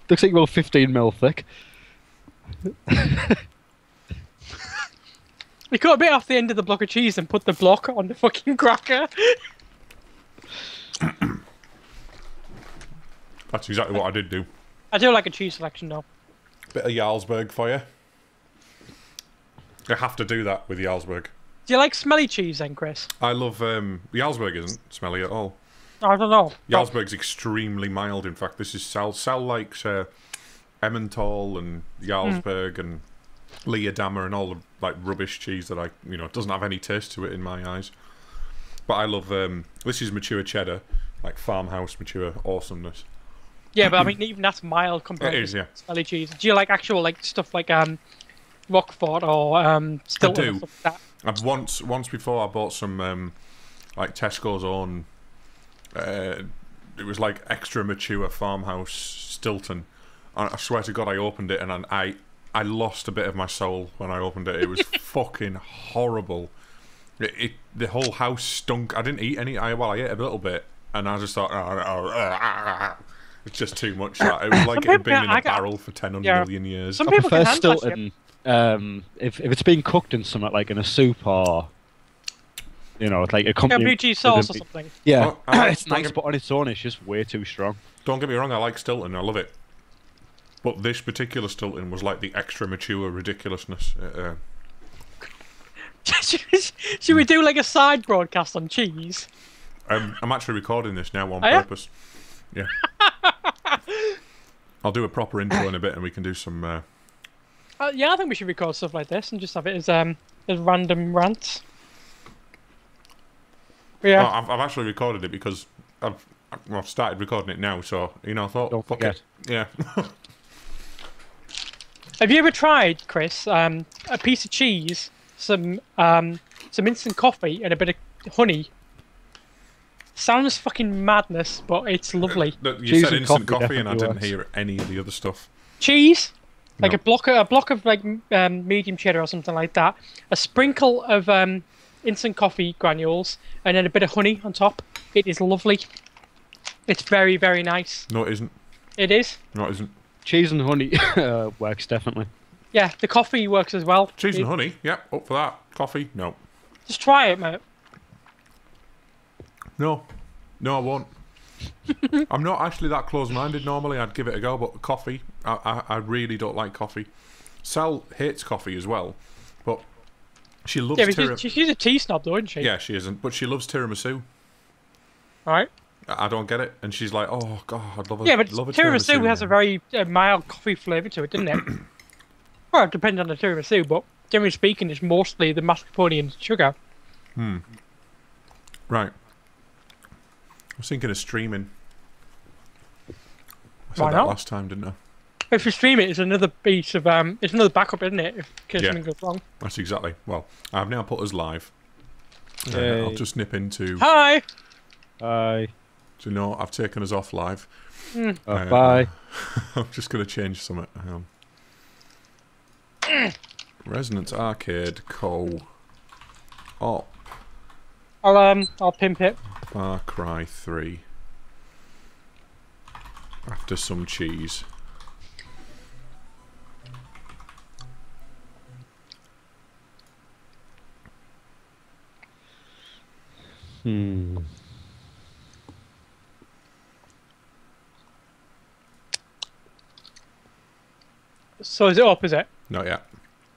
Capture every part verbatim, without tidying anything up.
Looks like about fifteen mil thick. You cut a bit off the end of the block of cheese and put the block on the fucking cracker. That's exactly what I did do. I do like a cheese selection though. Bit of Jarlsberg for you. I have to do that with Jarlsberg. Do you like smelly cheese then, Chris? I love, um, Jarlsberg isn't smelly at all. I don't know. Jarlsberg's extremely mild, in fact. This is Sal. Sal likes uh, Emmental and Jarlsberg mm. and Leerdammer and all the like rubbish cheese that I, you know, doesn't have any taste to it in my eyes. But I love, um, this is mature cheddar, like farmhouse mature awesomeness. Yeah, but I mean, even that's mild compared it is, to yeah. smelly cheese. Do you like actual like stuff like um, Roquefort or um, Stilton? I do. Or stuff like that? I've once, once before, I bought some um, like Tesco's own. Uh, it was like extra mature farmhouse Stilton. And I swear to God, I opened it and I, I lost a bit of my soul when I opened it. It was fucking horrible. It, it, the whole house stunk. I didn't eat any. I well, I ate a little bit, and I just thought, oh, oh, oh, oh. It's just too much. That it was like it had been in a barrel for ten hundred yeah. million years. Some I people prefer can Stilton. Um, if if it's being cooked in something like in a soup or, you know, like a company. blue cheese sauce or something. Yeah, Oh, I like- it's nice, but on its own, it's just way too strong. Don't get me wrong, I like Stilton, I love it. But this particular Stilton was like the extra mature ridiculousness. Uh, Should we do like a side broadcast on cheese? um, I'm actually recording this now on Are ya? purpose. Yeah. I'll do a proper intro in a bit, and we can do some. Uh... Uh, yeah, I think we should record stuff like this and just have it as um as random rants. Yeah. Oh, I've, I've actually recorded it because I've well, I've started recording it now. So you know, I thought, Don't fuck forget. it. Yeah. Have you ever tried, Chris, um, a piece of cheese, some um, some instant coffee, and a bit of honey? Sounds fucking madness, but it's lovely. Look, you Cheese said and instant coffee coffee, and I didn't definitely hear any of the other stuff. Cheese, like No. a block, of, a block of like um, medium cheddar or something like that. A sprinkle of um, instant coffee granules, and then a bit of honey on top. It is lovely. It's very, very nice. No, it isn't. It is. No, it isn't. Cheese and honey uh, works definitely. Yeah, the coffee works as well. Cheese and It- honey. Yep, up for that. Coffee. No. Just try it, mate. No. No, I won't. I'm not actually that close-minded. Normally, I'd give it a go, but coffee, I, I, I really don't like coffee. Sal hates coffee as well, but she loves Yeah, but tiramisu. she's, she's a tea snob, though, isn't she? Yeah, she isn't, but she loves tiramisu. Right. I I don't get it, and she's like, "Oh God, I'd love a Yeah, but love a tiramisu, tiramisu has a very uh, mild coffee flavour to it, doesn't it? Well, it depends on the tiramisu, but generally speaking, it's mostly the mascarpone and sugar. Hmm. Right. I was thinking of streaming. I said Why that not? last time, didn't I? If you stream it, it's another piece of um, it's another backup, isn't it? If in case Yeah. something goes wrong. That's exactly. Well, I've now put us live. Uh, Yay. I'll just nip into. Hi. Bye. Do you know, I've taken us off live. Mm. Uh, Uh, bye. I'm just going to change something. Um, Resonance Arcade Co. op I'll um, I'll pimp it. Far Cry three. After some cheese. Hmm. So is it up? Is it? Not yet.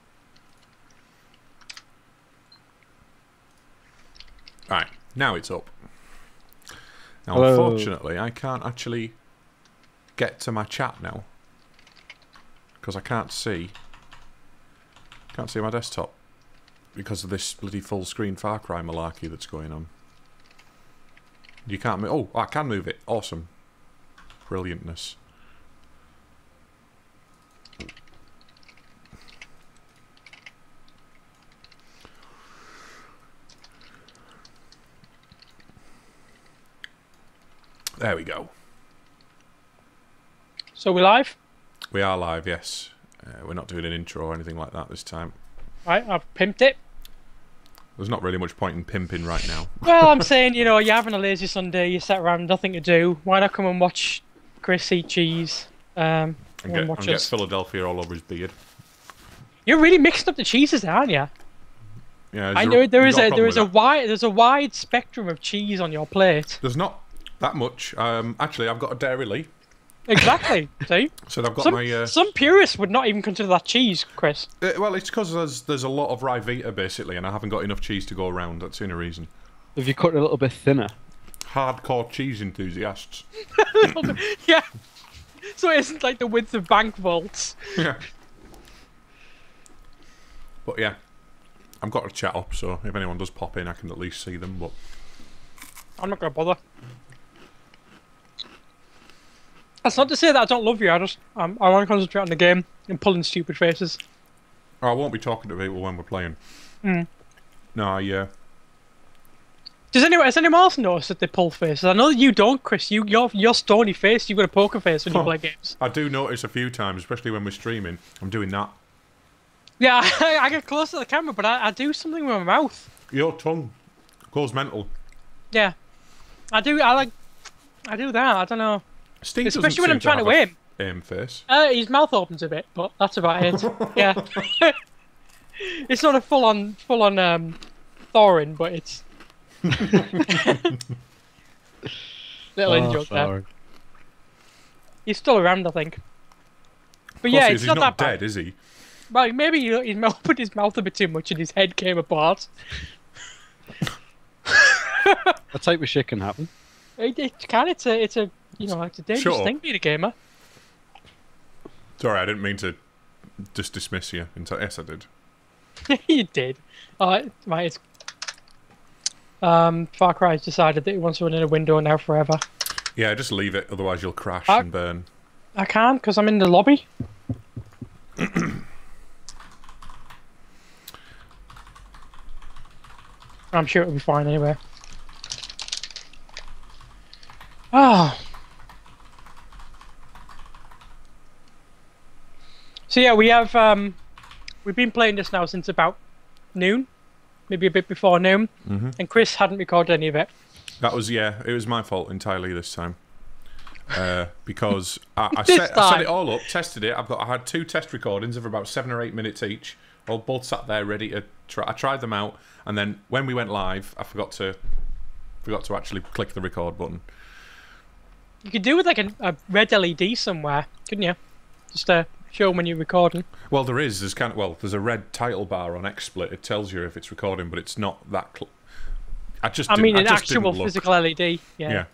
Right, now it's up. Now, Hello. unfortunately, I can't actually get to my chat now because I can't see. Can't see my desktop because of this bloody full screen Far Cry malarkey that's going on. You can't move. Oh, I can move it. Awesome. Brilliantness. There we go. So we live? We are live, yes. Uh, we're not doing an intro or anything like that this time. Right, I've pimped it. There's not really much point in pimping right now. Well, I'm saying, you know, you're having a lazy Sunday, you sat around, nothing to do. Why not come and watch Chris eat cheese Um, And one get, and watches. get Philadelphia all over his beard. You're really mixing up the cheeses, aren't you? Yeah, I there- know there you is got a problem there is with a that? wide there's a wide spectrum of cheese on your plate. There's not that much. Um, actually, I've got a Dairy Lee, Exactly. See, so I've got some my. Uh, some purists would not even consider that cheese, Chris. uh, well, it's because there's there's a lot of Ryvita basically, and I haven't got enough cheese to go around. That's the only reason. If you cut it a little bit thinner, Hardcore cheese enthusiasts. Yeah. So it isn't like the width of bank vaults. Yeah. But yeah, I've got to chat up, so if anyone does pop in, I can at least see them. But I'm not gonna bother. That's not to say that I don't love you. I just um, I want to concentrate on the game and pulling stupid faces. I won't be talking to people when we're playing. Mm. No, I, uh, Does anyone has anyone else noticed that they pull faces? I know that you don't, Chris. You you're you're stony face. You've got a poker face when you play games. I do notice a few times, especially when we're streaming. I'm doing that. Yeah, I, I get close to the camera, but I, I do something with my mouth. Your tongue goes mental. Yeah, I do. I like. I do that. I don't know. Steve doesn't Especially when seem I'm trying to have aim. a Aim face. Uh, his mouth opens a bit, but that's about it. Yeah. It's not a full on full on um, Thorin, but it's little in joke there. sorry. He's still around, I think. But Of yeah, course he it's is, not, he's not that dead, bad. is he? Well, maybe he, he opened his mouth a bit too much and his head came apart. That type of shit can happen. It, it can. It's a. It's a. You know, it's a dangerous Sure. thing being a gamer. Sorry, I didn't mean to just dismiss you. Into, yes, I did. You did. Alright, right. It's, um, Far Cry's decided that he wants to run in a window now forever. Yeah, just leave it, otherwise you'll crash I- and burn. I can't because I'm in the lobby. I'm sure it'll be fine anyway. Ah. So yeah, we have um, we've been playing this now since about noon, maybe a bit before noon, Mhm. and Chris hadn't recorded any of it. That was, yeah, it was my fault entirely this time. Uh, because I, I, This set, I set time. it all up, tested it. I've got, I had two test recordings of about seven or eight minutes each. All both sat there ready to try. I tried them out, and then when we went live, I forgot to forgot to actually click the record button. You could do with like a, a red L E D somewhere, couldn't you? Just to show when you're recording. Well, there is. There's kind of well, there's a red title bar on XSplit. It tells you if it's recording, but it's not that. Cl- I just. I didn't- mean, I an just actual didn't look. physical L E D. Yeah. Yeah.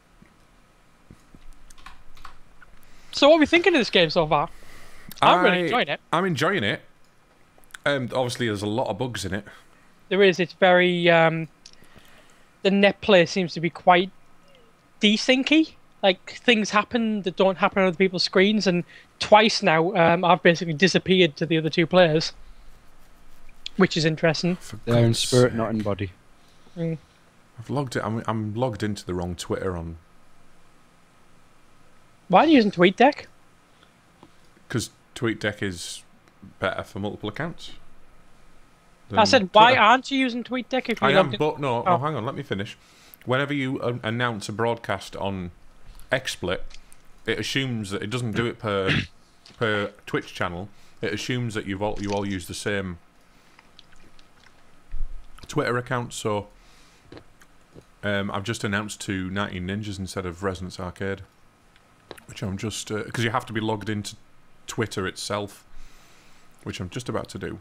So, what are we thinking of this game so far? I'm really I- enjoying it. I'm enjoying it. Um, obviously, there's a lot of bugs in it. There is. It's very. Um, the net play seems to be quite desyncy. Like things happen that don't happen on other people's screens, and twice now um, I've basically disappeared to the other two players, which is interesting. For They're in God's spirit, sake. not in body. Mm. I've logged it. I'm, I'm logged into the wrong Twitter on Why are you using TweetDeck? because TweetDeck is better for multiple accounts. I than said, why Twitter. aren't you using TweetDeck if you I am, logged in? but no, Oh. no. Hang on, let me finish. Whenever you uh, announce a broadcast on XSplit, it assumes that it doesn't do it per per Twitch channel. It assumes that you've all you all use the same Twitter account. So um, I've just announced to nineteen Ninjas instead of Resonance Arcade, which I'm just because you have to be logged into Twitter itself, which I'm just about to do.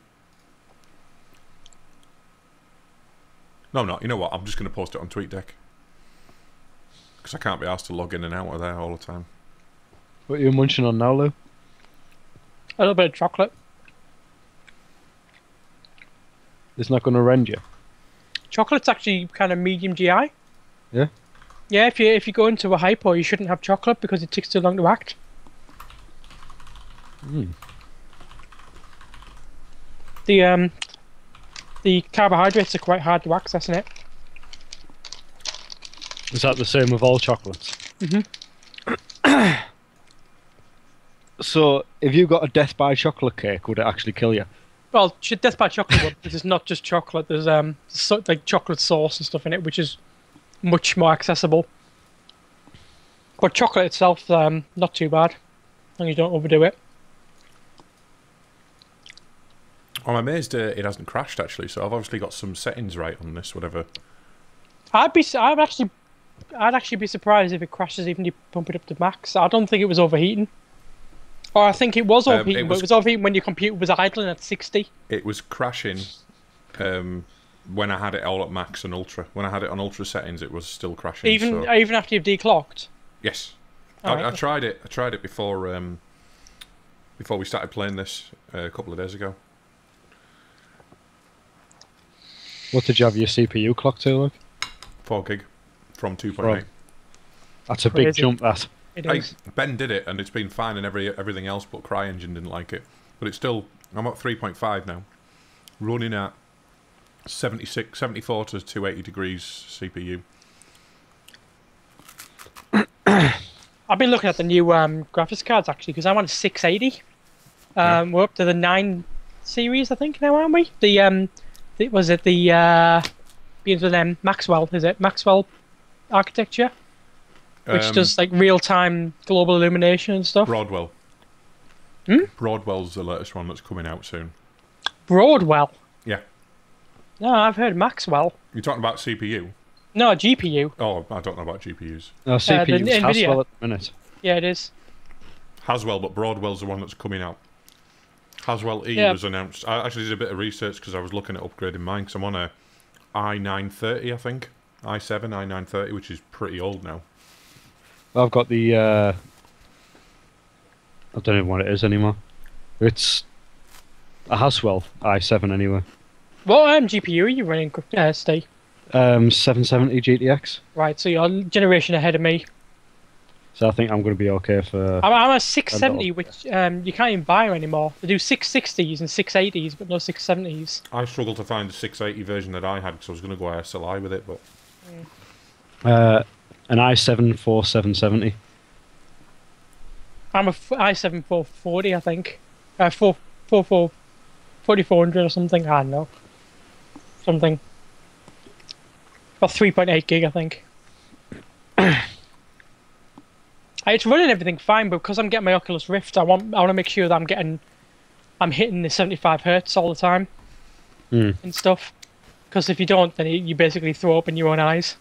No, I'm not. You know what? I'm just going to post it on TweetDeck. Because I can't be asked to log in and out of there all the time. What are you munching on now, Lou? A little bit of chocolate. It's not going to rend you. Chocolate's actually kind of medium G I. Yeah? Yeah, if you if you go into a hypo, you shouldn't have chocolate because it takes too long to act. Mm. The um, the carbohydrates are quite hard to access in it. Is that the same with all chocolates? Mhm. So, if you got a death by chocolate cake, would it actually kill you? Well, ch- death by chocolate one, because it's not just chocolate. There's um, so, like chocolate sauce and stuff in it, which is much more accessible. But chocolate itself, um, not too bad. long as you don't overdo it. I'm amazed uh, it hasn't crashed actually. So I've obviously got some settings right on this, whatever. I'd be, I'd actually, I'd actually be surprised if it crashes even if you pump it up to max. I don't think it was overheating. Or I think it was Um, overheating, it but was- it was overheating when your computer was idling at sixty. It was crashing um, when I had it all at max and ultra. When I had it on ultra settings, it was still crashing. Even so- even after you've declocked. Yes, I, Alright. I tried it. I tried it before um, before we started playing this uh, a couple of days ago. What did you have your C P U clock to, like? Four gig from two point eight. That's a big Crazy. jump, that. It Hey, is. Ben did it, and it's been fine, and every everything else, but CryEngine didn't like it. But it's still. I'm at three point five now, running at seventy-six, seventy-four to two eighty degrees C P U. I've been looking at the new um, graphics cards actually because I'm on a six eighty. Um, We're up to the nine series, I think now, aren't we? The um, the, was it the uh, begins with M Maxwell? Is it Maxwell architecture, which Um, does like real time global illumination and stuff? Broadwell. Hmm? Broadwell's the latest one that's coming out soon. Broadwell. Yeah. No, I've heard Maxwell. You're talking about C P U? No, G P U. Oh, I don't know about G P Us. No, C P U the is Nvidia. Haswell at the minute. Yeah, it is. Haswell, but Broadwell's the one that's coming out. Haswell E Yeah. was announced. I actually did a bit of research because I was looking at upgrading mine because I'm on a i nine thirty, I think. i seven, i nine thirty, which is pretty old now. I've got the. Uh, I don't know what it is anymore. It's a Haswell i seven anyway. What um, G P U are you running, uh, Steve? Um, seven seventy G T X. Right, so you're a generation ahead of me. So I think I'm going to be okay for. I'm, I'm a six seventy, A little. which um, you can't even buy anymore. They do six sixties and six eighties, but no six seventies. I struggled to find the six eighty version that I had because I was going to go S L I with it, but Uh, an i seven forty-seven seventy. I'm a f- i seven four forty, I think. Uh, four forty-four forty-four hundred or something. I don't know. Something. About three point eight gig, I think. It's running everything fine, but because I'm getting my Oculus Rift, I want I want to make sure that I'm getting, I'm hitting the seventy-five hertz all the time Hmm. and stuff. Because if you don't, then you you basically throw up in your own eyes.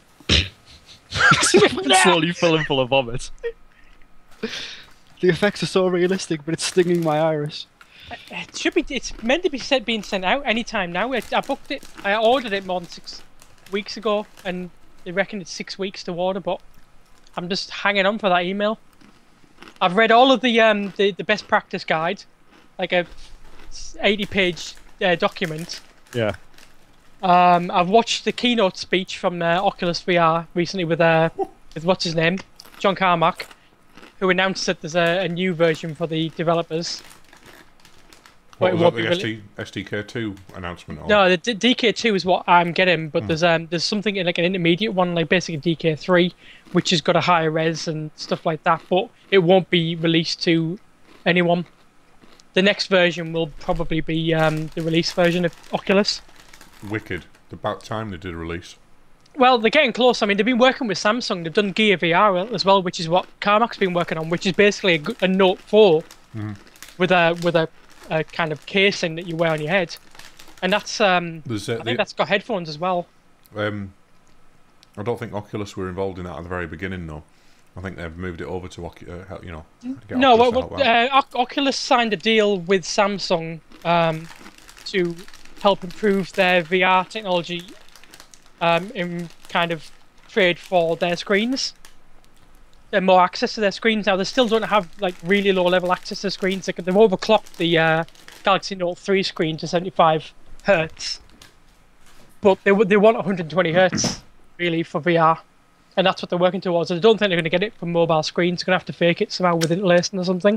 Slowly filling full of vomit. The effects are so realistic, but it's stinging my iris. It should be. It's meant to be set, being sent out anytime now. I, I booked it. I ordered it more than six weeks ago, and they reckon it's six weeks to order. But I'm just hanging on for that email. I've read all of the um the, the best practice guide, like a eighty page uh, document. Yeah. Um, I've watched the keynote speech from uh, Oculus V R recently with uh with what's his name, John Carmack, who announced that there's a, a new version for the developers. what But it was won't that, be the really- S D, S D K two announcement? Or? No, the D- DK two is what I'm getting, but there's um there's something in like an intermediate one, like basically D K three, which has got a higher res and stuff like that, but it won't be released to anyone. The next version will probably be um the release version of Oculus. Wicked. About time they did a release. Well, they're getting close. I mean, they've been working with Samsung. They've done Gear V R as well, which is what Carmack's been working on, which is basically a, g- a Note four with a with a, a kind of casing that you wear on your head, and that's um There's, uh, I the- think that's got headphones as well. Um, I don't think Oculus were involved in that at the very beginning, though. I think they've moved it over to Ocu- uh, help- you know. to get No, Oculus what, to what, help out. uh, Oc- Oculus signed a deal with Samsung um, to help improve their V R technology um, in kind of trade for their screens. And more access to their screens now. They still don't have like really low level access to screens. They, they've overclocked the uh, Galaxy Note three screen to seventy-five hertz, but they w- they want one hundred twenty hertz really for V R. And that's what they're working towards. I don't think they're going to get it from mobile screens. They're going to have to fake it somehow with interlacing or something.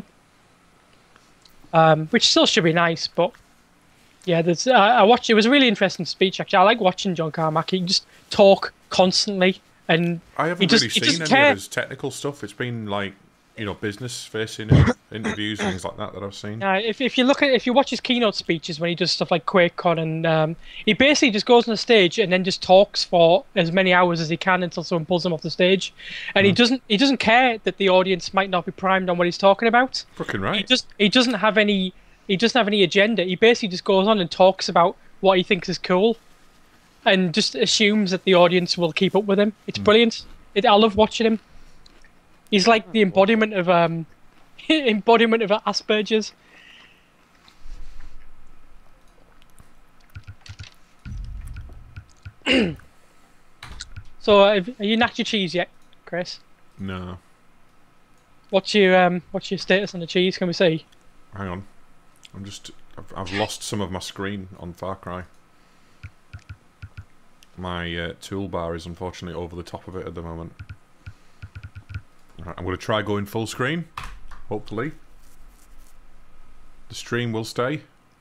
Um, which still should be nice, but yeah, there's. Uh, I watched. It was a really interesting speech. Actually, I like watching John Carmack. He can just talk constantly, and I he haven't just really he seen just any care. of his technical stuff. It's been like you know, business-facing interviews and things like that that I've seen. Uh, if if you look at if you watch his keynote speeches when he does stuff like QuakeCon, and um, he basically just goes on the stage and then just talks for as many hours as he can until someone pulls him off the stage, and mm. he doesn't he doesn't care that the audience might not be primed on what he's talking about. Fucking right. He just he doesn't have any he doesn't have any agenda. He basically just goes on and talks about what he thinks is cool, and just assumes that the audience will keep up with him. It's mm. brilliant. It, I love watching him. He's like the embodiment of um, embodiment of Asperger's. So, uh, are you nacho cheese yet, Chris? No. What's your um, what's your status on the cheese? Can we see? Hang on, I'm just I've, I've lost some of my screen on Far Cry. My uh, toolbar is unfortunately over the top of it at the moment. Right, I'm going to try going full screen, hopefully. The stream will stay.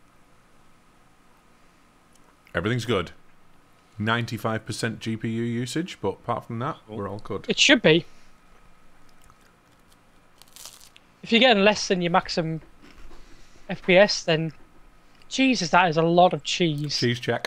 Everything's good. ninety-five percent G P U usage, but apart from that, we're all good. It should be. If you're getting less than your maximum F P S, then Jesus, that is a lot of cheese. Cheese check.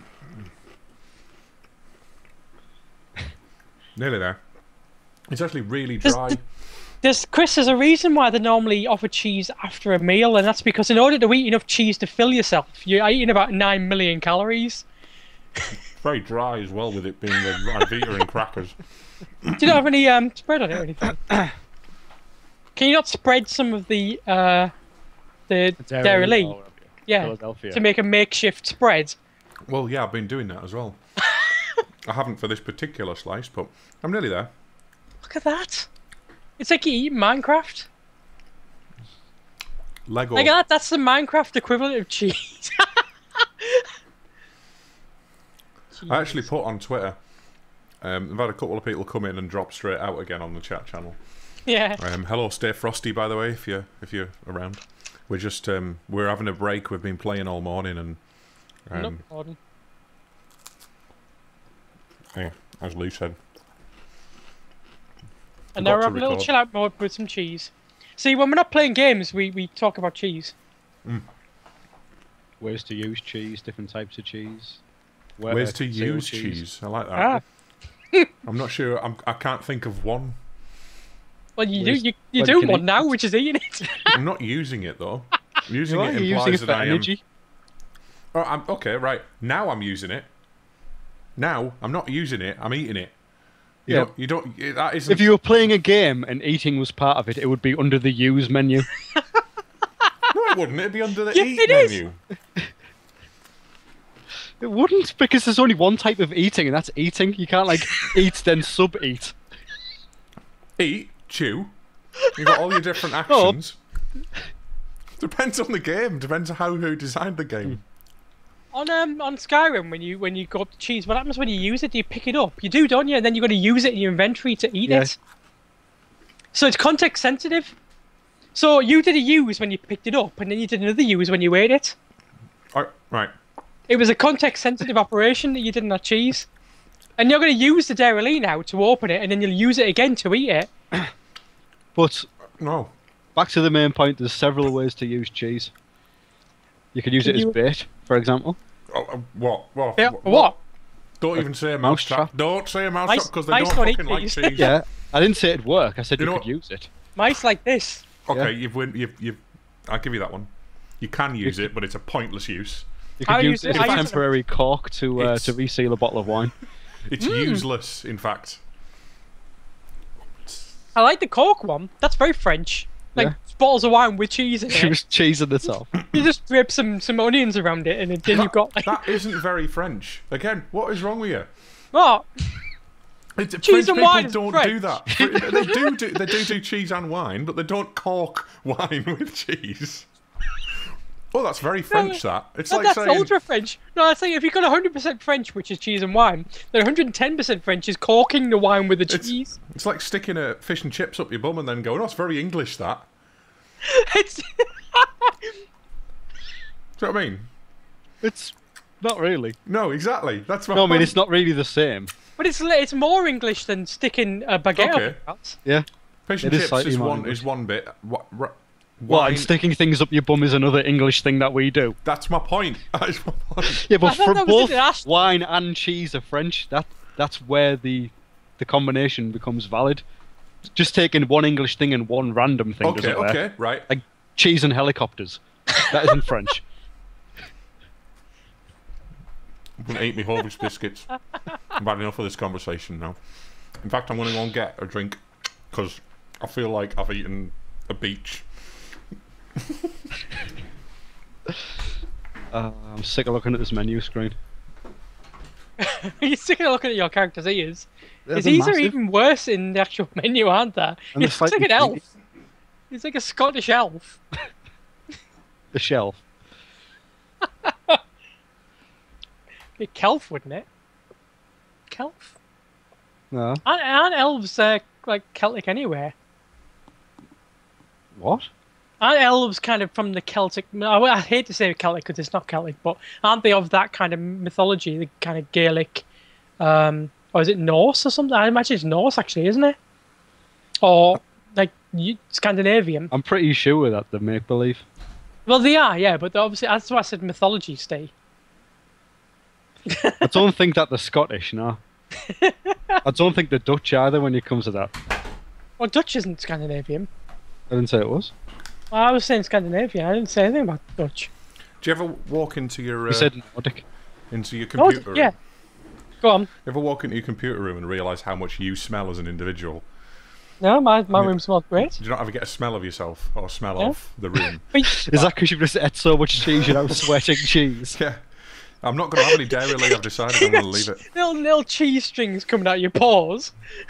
Nearly there. It's actually really dry. There's, there's, Chris, there's a reason why they normally offer cheese after a meal, and that's because in order to eat enough cheese to fill yourself, you're eating about nine million calories. Very dry as well, with it being the Rivita and crackers. Do you not have any um, spread on it or anything? Can you not spread some of the uh, the Dairy Lee? Yeah, to make a makeshift spread. Well, yeah, I've been doing that as well. I haven't for this particular slice, but I'm nearly there. Look at that! It's like you eat Minecraft. Lego. Like that, that's the Minecraft equivalent of cheese. I actually put on Twitter. Um, I've had a couple of people come in and drop straight out again on the chat channel. Yeah. Um, hello, Stay Frosty, by the way, if you if you're around. We're just um, we're having a break. We've been playing all morning, and um, no, pardon. Yeah, as Lee said. And now we're having a little chill out mode with some cheese. See, when we're not playing games, we we talk about cheese. Mm. Ways to use cheese, different types of cheese. Where Ways to use cheese. cheese. I like that. Ah. I'm not sure. I'm, I can't think of one. Well, you Ways, do. You, you do one now, which is eating it. I'm not using it though. Using it implies using it that I am. Energy? Oh, I'm okay. Right now, I'm using it. Now I'm not using it. I'm eating it. You yeah. Don't, you don't. That isn't. If you were playing a game and eating was part of it, it would be under the use menu. No, it wouldn't. It'd be under the yeah, eat it menu. Is. It wouldn't, because there's only one type of eating, and that's eating. You can't like eat then sub-eat. Eat, chew. You've got all your different actions. Oh. Depends on the game. Depends on how who designed the game. On um on Skyrim, when you when you go up to cheese, what happens when you use it? Do you pick it up? You do, don't you? And then you're going to use it in your inventory to eat yes. it. So it's context sensitive. So you did a use when you picked it up, and then you did another use when you ate it. Oh, right. It was a context sensitive operation that you did in that cheese. And you're going to use the Dairy Lee now to open it, and then you'll use it again to eat it. But no. Back to the main point, there's several ways to use cheese. You could use Can it you... as bait, for example. Oh, uh, what? What? Yeah, what? what? Don't even say a mousetrap. Mouse don't say a mousetrap because they mice don't don't fucking like cheese. Yeah, I didn't say it'd work. I said you, you know could use it. Mice like this. Okay, yeah. you've win. You've, you've. I'll give you that one. You can use you it, but it's a pointless use. You could I use use it as a temporary cork to uh, to reseal a bottle of wine. It's mm. useless, in fact. I like the cork one. That's very French. Like yeah. bottles of wine with cheese in it. With cheese in the top. You just drip some some onions around it, and then that, you've got. Like... That isn't very French. Again, what is wrong with you? What? It's, cheese French and people wine don't French. do that. They do, do they do do cheese and wine, but they don't cork wine with cheese. Oh, that's very French. No, that it's no, like that's saying ultra French. No, I think if you've got one hundred percent French, which is cheese and wine, then one hundred ten percent French is corking the wine with the it's, cheese. It's like sticking a fish and chips up your bum and then going, "Oh, it's very English." That. It's. Do you know what I mean? It's not really. No, exactly. That's my No, I mean point. it's not really the same. But it's it's more English than sticking a baguette Okay. up your ass. Yeah. Fish It and is chips slightly is more one English. is one bit. What? r- What, wine- and sticking things up your bum is another English thing that we do. That's my point. That's my point. Yeah, I but thought for that was both international. wine and cheese are French. That that's where the the combination becomes valid. Just taking one English thing and one random thing Okay, doesn't work. okay, right. Like cheese and helicopters. That isn't French. I'm gonna eat me Horvitz biscuits. I've had enough of this conversation now. In fact, I'm gonna go and get a drink because I feel like I've eaten a beach. Uh, I'm sick of looking at this menu screen. You're sick of looking at your character's ears. They're His ears are massive. even worse in the actual menu, aren't they? And they're He's like slightly an elf. pointy. He's like a Scottish elf. The shelf. Be Kelf, wouldn't it? Kelf? No. Aren't, aren't elves uh, like Celtic anywhere? What? Aren't elves kind of from the Celtic? I, I hate to say Celtic because it's not Celtic, but aren't they of that kind of mythology, the kind of Gaelic, um, or is it Norse or something? I imagine it's Norse actually, isn't it? Or like you- Scandinavian. I'm pretty sure that they're make believe. Well, they are, yeah, but they're obviously that's why I said mythology. Stay. I don't think that they're Scottish, no. I don't think they're Dutch either when it comes to that. Well, Dutch isn't Scandinavian. I didn't say it was. Well, I was saying Scandinavian. I didn't say anything about Dutch. Do you ever walk into your uh, You said Nordic. into your Oh, computer room? yeah. Go on. You ever walk into your computer room and realise how much you smell as an individual? No, my, my Yeah. room smells great. Do you not ever get a smell of yourself or smell Yeah. of the room? But Is that because you've just ate so much cheese you're now sweating cheese? Yeah. I'm not going to have any dairy, Lee. I've decided I'm going to leave it. little little cheese strings coming out your pores.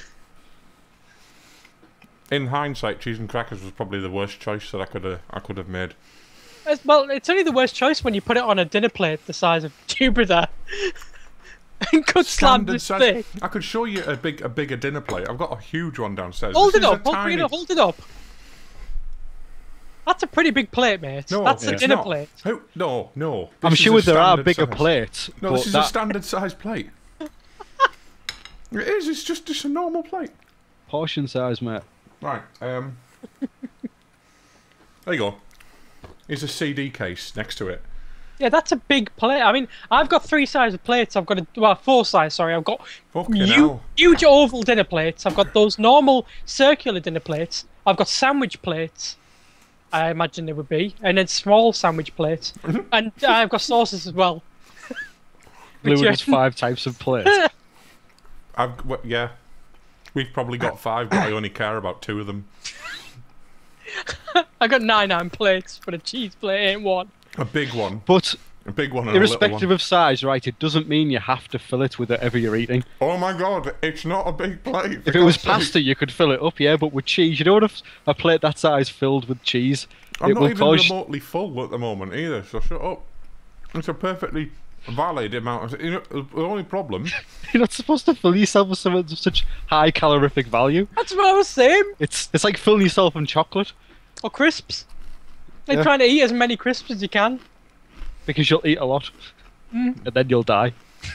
In hindsight, cheese and crackers was probably the worst choice that I could have I could have made. It's- Well, it's only the worst choice when you put it on a dinner plate the size of Jupiter and cut slammed Standard as size. thick. I could show you a big a bigger dinner plate. I've got a huge one downstairs. Hold This it is up, a hold, tiny- Rita, hold it up. That's a pretty big plate, mate. No, That's a it's dinner not. plate. How- no, no. I'm This is sure a there are standard bigger size. plates. No, but this is that a standard size plate. It is. It's just just a normal plate. portion size, mate. Right. Um. There you go. Here's a C D case next to it. Yeah, that's a big plate. I mean, I've got three sizes of plates. I've got a well, four size. Sorry, I've got Fucking huge, hell. huge oval dinner plates. I've got those normal circular dinner plates. I've got sandwich plates. I imagine they would be, and then small sandwich plates, and uh, I've got sauces as well. Blue Which has are- five types of plates. I've w- yeah. We've probably got five, but I only care about two of them. I got nine nine plates, but a cheese plate ain't one. A big one, But a big one, and a little irrespective one. of size, right, it doesn't mean you have to fill it with whatever you're eating. Oh my god, it's not a big plate. for If it was God's sake. pasta, you could fill it up, yeah, but with cheese, you don't have a plate that size filled with cheese. I'm it not will even cause... remotely full at the moment either, so shut up. It's a perfectly valid amount. Of, you know, the only problem. You're not supposed to fill yourself with something of such high calorific value. That's what I was saying. It's it's like filling yourself in chocolate, Or crisps. Like Yeah. trying to eat as many crisps as you can. because you'll eat a lot, Mm. and then you'll die.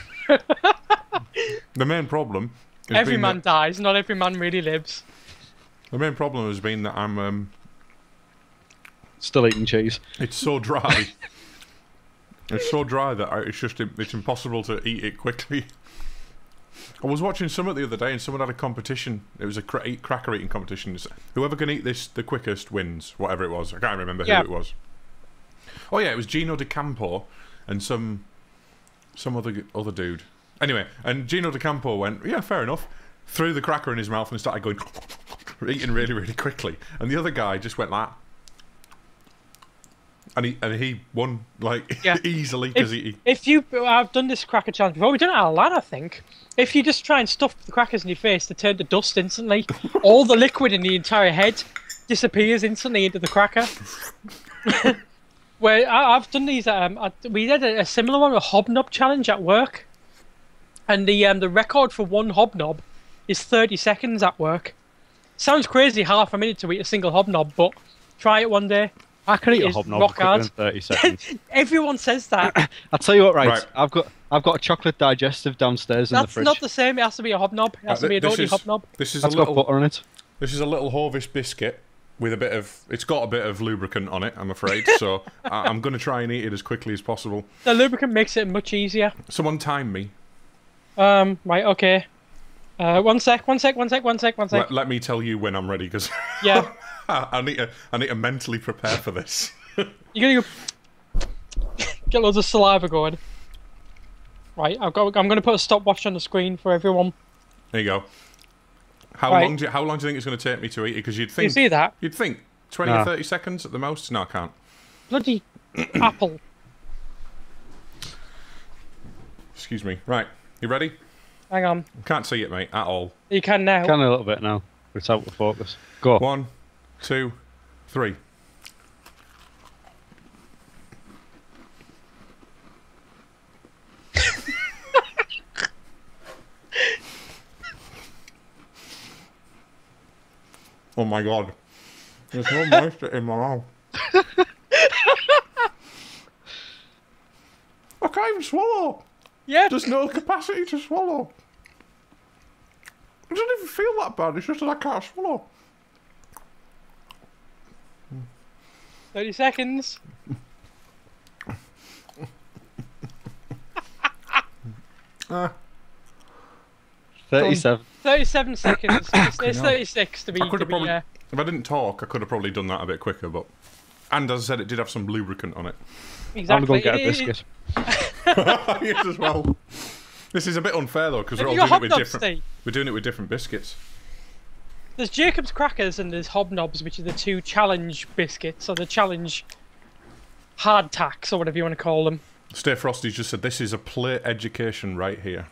The main problem. Has Every been man that, dies. Not every man really lives. The main problem has been that I'm. Um, Still eating cheese. it's so dry. It's so dry that I, it's just it's impossible to eat it quickly. I was watching Summit the other day, and someone had a competition. It was a cra- eat, cracker eating competition. It's, whoever can eat this the quickest wins. Whatever it was, I can't remember Yeah. who it was. Oh yeah, it was Gino De Campo and some some other g- other dude. Anyway, and Gino De Campo went, yeah, fair enough. Threw the cracker in his mouth and started going, eating really, really quickly. And the other guy just went like. And he and he won like Yeah. easily because If, he. if you, I've done this cracker challenge before. We've done it at Alan, I think. If you just try and stuff the crackers in your face, they turn to dust instantly. All the liquid in the entire head disappears instantly into the cracker. Where I, I've done these, um, I, we did a, a similar one, a hobnob challenge at work, and the um, the record for one hobnob is thirty seconds at work. Sounds crazy, half a minute to eat a single hobnob, but try it one day. I can eat a It's hobnob rock quicker hard. than thirty seconds. Everyone says that. I'll tell you what, right, Right. I've got I've got a chocolate digestive downstairs in the That's fridge. not the same. It has to be a hobnob. It has Uh, to be a this dirty is- hobnob. This is That's a got little. butter on it. This is a little Hovis biscuit with a bit of. It's got a bit of lubricant on it, I'm afraid. So I, I'm going to try and eat it as quickly as possible. The lubricant makes it much easier. Someone time me. Um. Right. Okay. Uh. One sec. One sec. One sec. One sec. One sec. Let, let me tell you when I'm ready, because Yeah. I need to. I need to mentally prepare for this. You're gonna go get loads of saliva going. Right. I've got. I'm gonna put a stopwatch on the screen for everyone. There you go. How Right. long do you, How long do you think it's going to take me to eat it? Because you'd Can you think see that? you'd think twenty Nah. or thirty seconds at the most. No, I can't. Bloody apple. Excuse me. Right, you ready? Hang on. Can't see it, mate, at all. You can now. Can a little bit now. But it's out of focus. Go. One, two, three. Oh my god. There's no moisture in my mouth. I can't even swallow. Yeah. There's no capacity to swallow. It doesn't even feel that bad, it's just that I can't swallow. Thirty seconds. Uh, Thirty-seven. Thirty-seven seconds. It's, it's hell. thirty-six to be. I could To have be probably, uh, if I didn't talk, I could have probably done that a bit quicker, but... And as I said, it did have some lubricant on it. I'm exactly. going to get a It- it- biscuit. Yes, as well. This is a bit unfair, though, because Have we're all you got doing it with hobnobs, different... Steve? We're doing it with different biscuits. There's Jacob's Crackers and there's Hobnobs, which are the two challenge biscuits, or the challenge hardtacks, or whatever you want to call them. Stay Frosty just said, this is a plate education right here.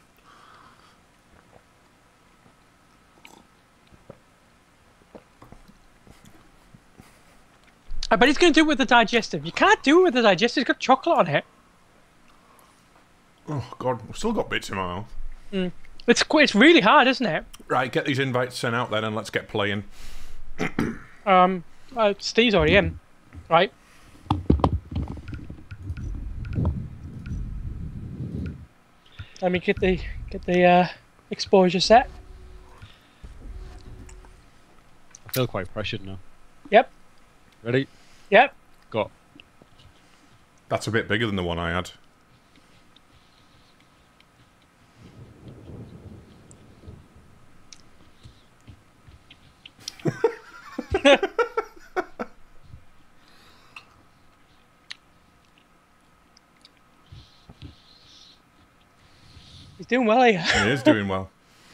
I bet he's going to do it with the digestive. You can't do it with the digestive. It's got chocolate on it. Oh, God. I've still got bits in my mouth. It's qu- it's really hard, isn't it? Right, get these invites sent out then and let's get playing. Um, uh, Steve's already in, right? Let me get the get the uh, exposure set. I feel quite pressured now. Yep, Ready? yep. Go. That's a bit bigger than the one I had. He's doing well here. He is doing well.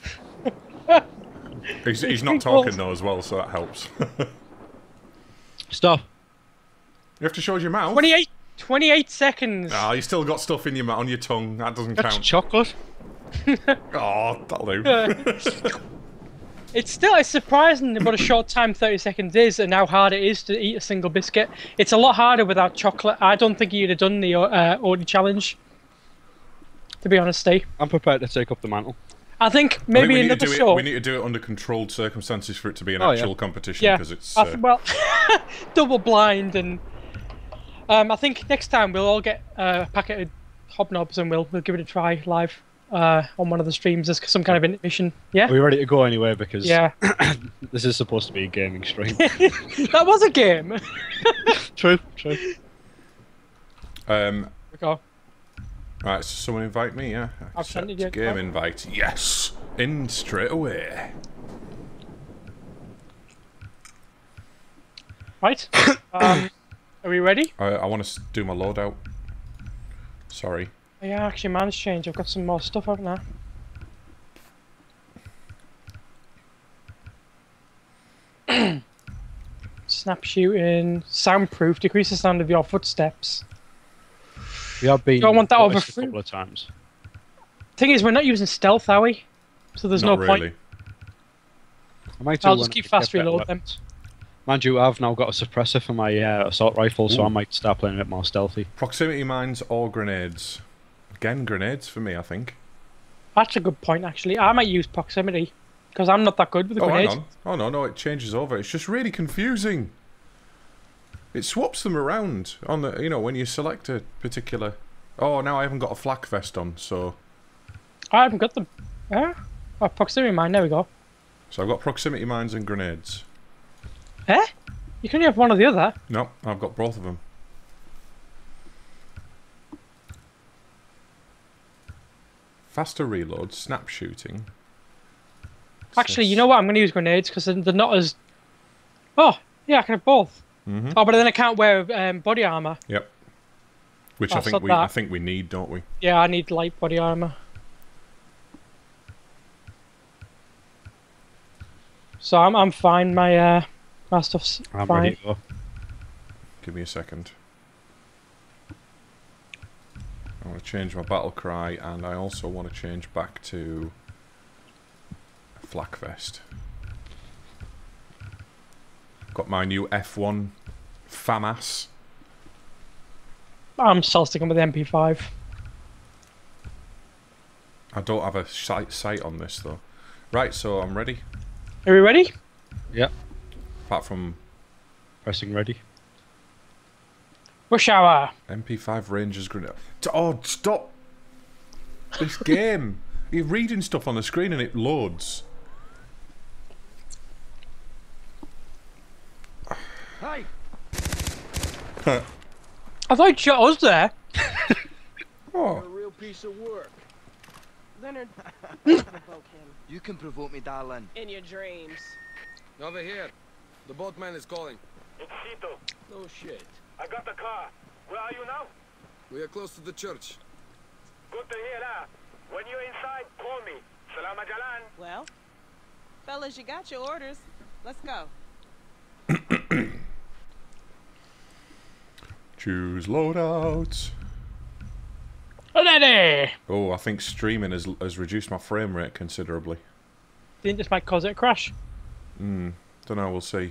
he's, he's not talking though as well, so that helps. You Stop. have to show us your mouth. twenty-eight, twenty-eight seconds. Ah, you still got stuff in your mouth on your tongue. That doesn't That's count. chocolate. Oh, that'll do. It's still it's surprising what a short time thirty seconds is, and how hard it is to eat a single biscuit. It's a lot harder without chocolate. I don't think you'd have done the uh, Audi challenge. To be honest, Steve. I'm prepared to take up the mantle. I think I think maybe we, need to another do show. it, we need to do it under controlled circumstances for it to be an Oh, yeah. actual competition, Yeah, because it's... I Uh, th- well, double blind, and um, I think next time we'll all get uh, a packet of Hobnobs and we'll we'll give it a try live uh, on one of the streams as some kind of intermission. Yeah, Are we ready to go anyway? Because yeah. this is supposed to be a gaming stream. That was a game. True, true. um, we go. right, so someone invite me, yeah? I've sent Accept you the game invite. invite. Yes! In straight away. Right. Um, are we ready? I, I want to do my loadout. Sorry. Oh, yeah, actually, mine's changed. I've got some more stuff, haven't I? Snap shooting, soundproof, decrease the sound of your footsteps. We have been Do I want that over noticed a free? couple of times. Thing is, we're not using stealth, are we? So there's Not no really. point. I might do I'll when just I keep get fast better reload them. weapons. Mind you, I've now got a suppressor for my uh, assault rifle, so I might start playing a bit more stealthy. Proximity mines or grenades? Again, grenades for me, I think. That's a good point, actually. I might use proximity because I'm not that good with the Oh, hang grenades. on. Oh, no, no, it changes over. It's just really confusing. It swaps them around on the, you know, when you select a particular... Oh, now I haven't got a flak vest on, so... I haven't got them. Huh? Oh, proximity mine. There we go. So I've got proximity mines and grenades. Eh? You can only have one or the other. No, I've got both of them. Faster reload, snap shooting. Actually, you know what? I'm going to use grenades because they're not as. Oh, yeah, I can have both. Mm-hmm. Oh, but then I can't wear um, body armor. Yep. Which Oh, I think sod we I that. think we need, don't we? Yeah, I need light body armor. So I'm I'm fine. My uh, my stuff's I'm fine. ready to go. Give me a second. I want to change my battle cry, and I also want to change back to flak vest. Got my new F one FAMAS. I'm still sticking with the M P five. I don't have a sight sight on this though. Right, so I'm ready. Are we ready? Yep. Apart from Pressing ready. Rush hour. M P five Rangers grenade. Oh, stop! This game. You're reading stuff on the screen and it loads. Hey, I thought you shot us there. Oh, a real piece of work. Leonard, provoke him You can provoke me, darling. in your dreams. Over here. The boatman is calling. It's Cito. No shit. I got the car. Where are you now? We are close to the church. Good to hear that. When you're inside, call me. Salam Jalan. Well, fellas, you got your orders. Let's go. choose loadouts. Ready. Oh, I think streaming has has reduced my frame rate considerably. Think this might cause it a crash? Hmm. Don't know. We'll see.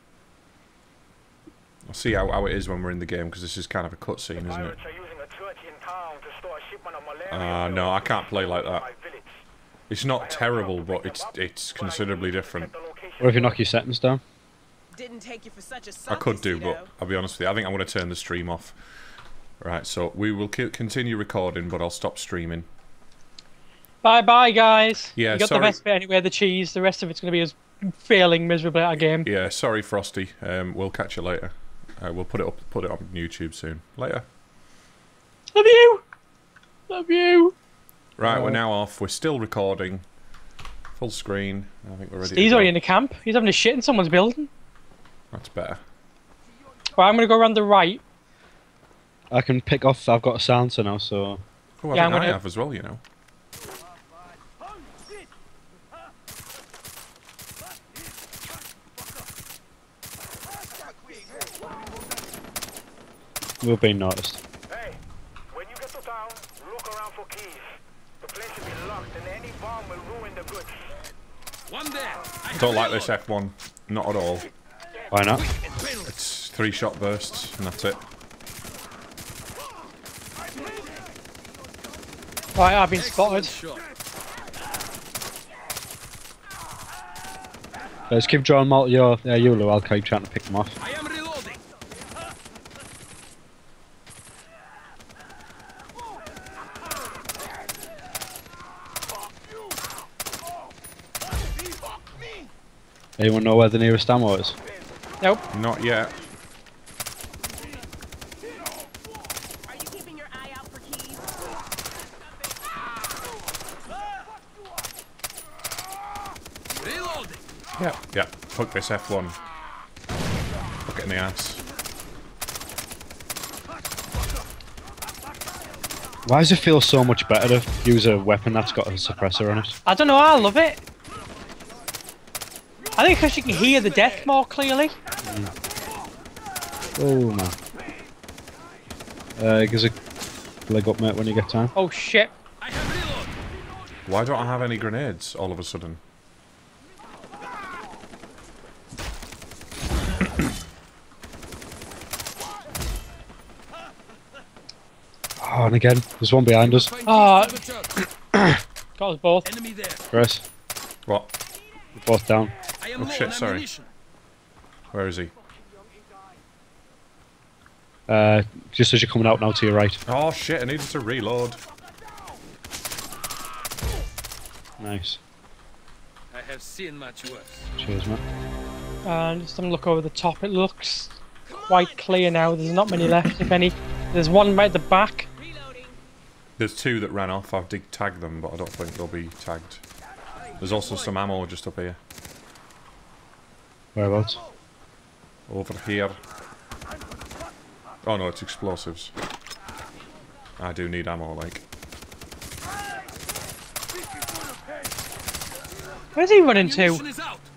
I'll see how, how it is when we're in the game, because this is kind of a cutscene, isn't it? Pirates are using a church in town to store a shipment of malaria. Ah, no, I can't play like that. My village. It's not terrible, but it's it's considerably different. What if you knock your settings down? Didn't take you for such a I could do, Cito. but I'll be honest with you. I think I'm going to turn the stream off. Right, so we will ki- continue recording, but I'll stop streaming. Bye bye, guys. Yeah, you got sorry. the best bit anyway, the cheese. The rest of it's going to be us failing miserably at a game. Yeah, sorry, Frosty. Um, we'll catch you later. Uh, we'll put it up, put it on YouTube soon. Later. Love you. Love you. Right, Oh. we're now off. We're still recording. Full screen. I think we're ready. He's to already go. in the camp. He's having a shit in someone's building. That's better. Right, I'm going to go around the right. I can pick off. I've got a silencer now, so Oh, I Yeah, think I'm I gonna- have as well, you know. we're being noticed. Hey, when you get to town, look around for keys. The place will be locked, and any bomb will ruin the goods. One there. I Don't like this F one. Not at all. Why not? It's three shot bursts, and that's it. Right, I've been spotted. Shot. Let's keep drawing multi. Your uh, Yulu. I'll keep trying to pick them off. I am reloading. Anyone know where the nearest ammo is? Nope. Not yet. Are you keeping your eye out for keys? Reloading. Yeah. Yeah. Hook this F one. Hook it in the ass. Why does it feel so much better to use a weapon that's got a suppressor on it? I don't know. I love it. I think because you can hear the death more clearly. Oh man. Uh, gives a leg up, mate, when you get time. Oh shit. I have reloaded. Why don't I have any grenades all of a sudden? Oh, and again, there's one behind us. Find Ah. keys to the church. Got us both. Enemy there. Chris, What? we're both down. I am Oh, low shit, on sorry. ammunition. Where is he? Uh, just as you're coming out now to your right. Oh shit! I needed to reload. Nice. I have seen much worse. Cheers, mate. And just have a look over the top. It looks quite clear now. There's not many left, if any. There's one right at the back. There's two that ran off. I've dig tagged them, but I don't think they'll be tagged. There's also some ammo just up here. Whereabouts? Over here. Oh no, it's explosives. I do need ammo, like. Where's he running to? Ammunition is out.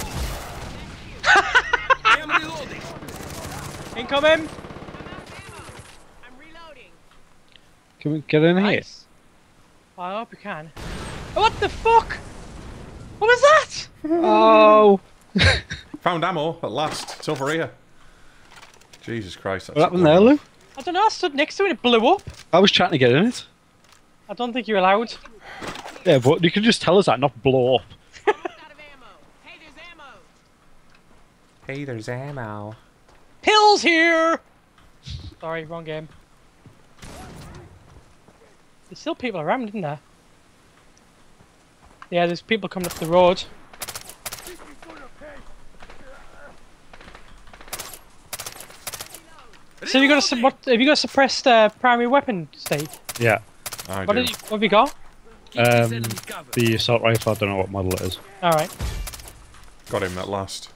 I am reloading. Incoming! I'm reloading. Can we get in here? Nice. I hope you can. Oh, what the fuck? What was that? Oh! Found ammo at last. It's over here. Jesus Christ. That's What happened there, Lou? I don't know, I stood next to it and it blew up. I was trying to get in it. I don't think you're allowed. Yeah, but you can just tell us that, not blow up. Out of ammo. Hey, there's ammo. Hey, there's ammo. Pills here! Sorry, wrong game. There's still people around, isn't there? Yeah, there's people coming up the road. So have you got a su- what? Have you got a suppressed uh, primary weapon state? Yeah. I What, do. did you, what have you got? Keep this Um, enemy covered. The assault rifle, I don't know what model it is. All right. Got him at last.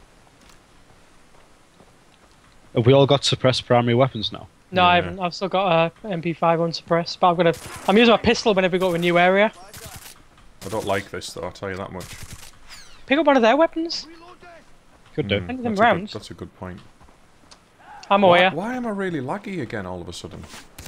Have we all got suppressed primary weapons now? No, I Yeah. haven't. I've still got a M P five unsuppressed, but I've got a. I'm using my pistol whenever we go to a new area. I don't like this though, I'll tell you that much. Pick up one of their weapons. Could do. Mm, Send them that's, a round. good, that's a good point. I'm Why, aware. why am I really laggy again all of a sudden?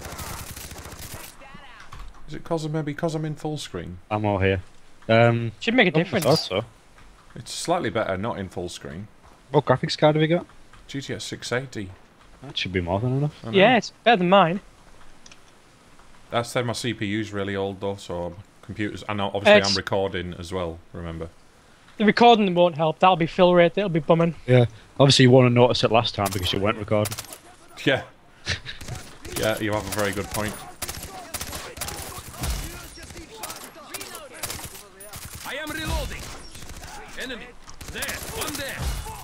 Is it cause of maybe because I'm in full screen? I'm all here. Um, Should make a I difference. thought so. It's slightly better not in full screen. What graphics card have you got? G T X six eighty. That should be more than enough. I know. Yeah, it's better than mine. That's said my C P U's really old though, so computers. I know obviously It's- I'm recording as well. Remember? The recording won't help. That'll be fill rate. That'll be bumming. Yeah. Obviously, you won't have noticed it last time because you weren't recording. Yeah. Yeah, you have a very good point. I am reloading. Enemy. There. One there.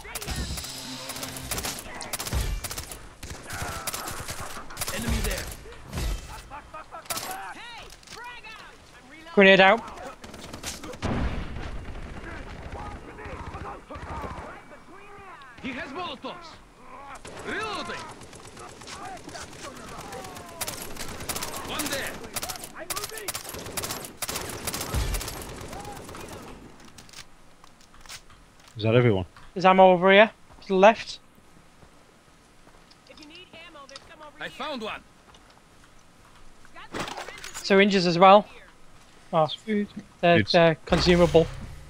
Enemy there. Hey, frag out. I'm reloading. Grenade out. He has molotovs. Reloading. One there. Is that everyone? There's ammo over here. To the left. If you need ammo, there's some over I here. found one. Got some syringes Syringes as well. here. Oh, they're, It's- they're consumable.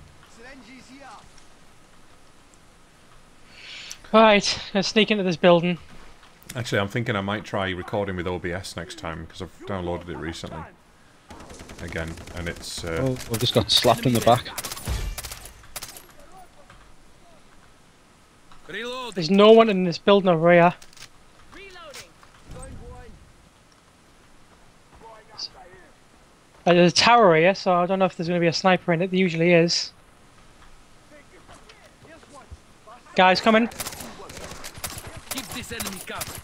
Right, let's sneak into this building. Actually, I'm thinking I might try recording with O B S next time because I've downloaded it recently. Again, and it's. Uh, Oh, I've just got slapped in the back. Reloading. There's no one in this building over here. Reloading. Uh, there's a tower here, so I don't know if there's going to be a sniper in it. There usually is. Guys coming. Keep this enemy covered.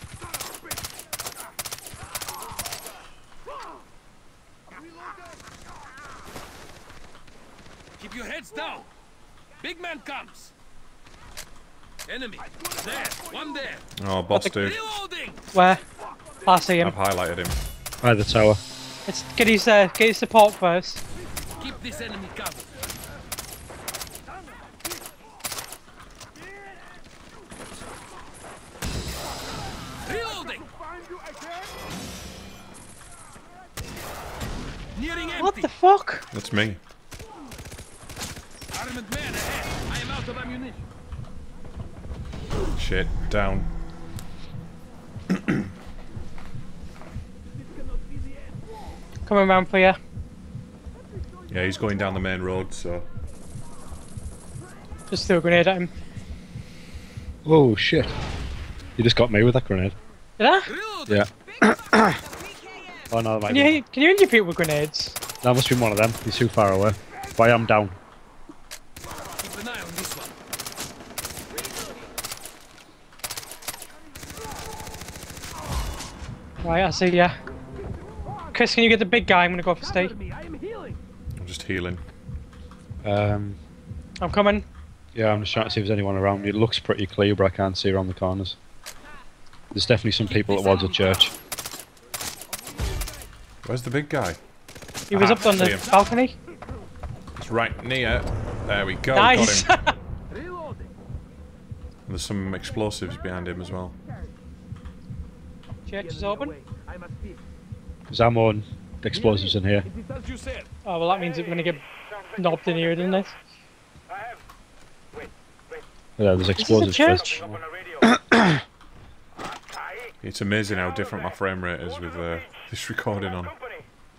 Keep your heads down. Big man comes. Enemy. There. One there. oh, boss dude. Reloading. Where? I see him. I've highlighted him. By the tower. Let's get his, uh, get his support first. Keep this enemy covered. Reloading. Nearing empty. What the fuck? That's me. Armored man ahead. I am out of ammunition. Shit, down. Coming around for you. Yeah, he's going down the main road, so. Just threw a grenade at him. Oh shit! You just got me with that grenade. Did I? Reloading. Yeah. Big stuff. The P K M. Oh no, that might Can be. you, can you injure people with grenades? That must be one of them. He's too far away. But I am down. Right, I see ya. Chris, can you get the big guy? I'm gonna go for Steve. I'm just healing. Um, I'm coming. yeah, I'm just trying to see if there's anyone around. It looks pretty clear, but I can't see around the corners. There's definitely some people towards the church. Where's the big guy? He was Ah, up on see the him. balcony. It's right near. There we go. Nice. Got him. There's some explosives behind him as well. Church is open. There's ammo and explosives in here. As you said. Oh well, that means we're gonna get knobbed in here, doesn't it? I have. Wait, wait. Yeah, there's This is a explosives. church. Up on the radio. It's amazing how different my frame rate is with uh, this recording on. Company.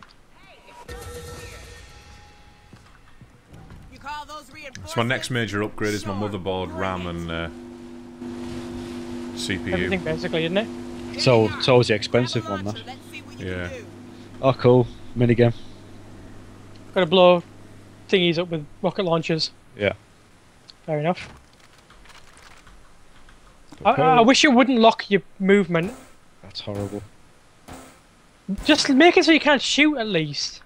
You call those reinforcements? So my next major upgrade is my motherboard, RAM, and uh, C P U. Everything basically, isn't it? So it's always the expensive one, that. Let's see what you Yeah. can do. Oh, cool. Minigame. Gotta blow thingies up with rocket launchers. Yeah. Fair enough. I, I wish it wouldn't lock your movement. That's horrible. Just make it so you can't shoot at least.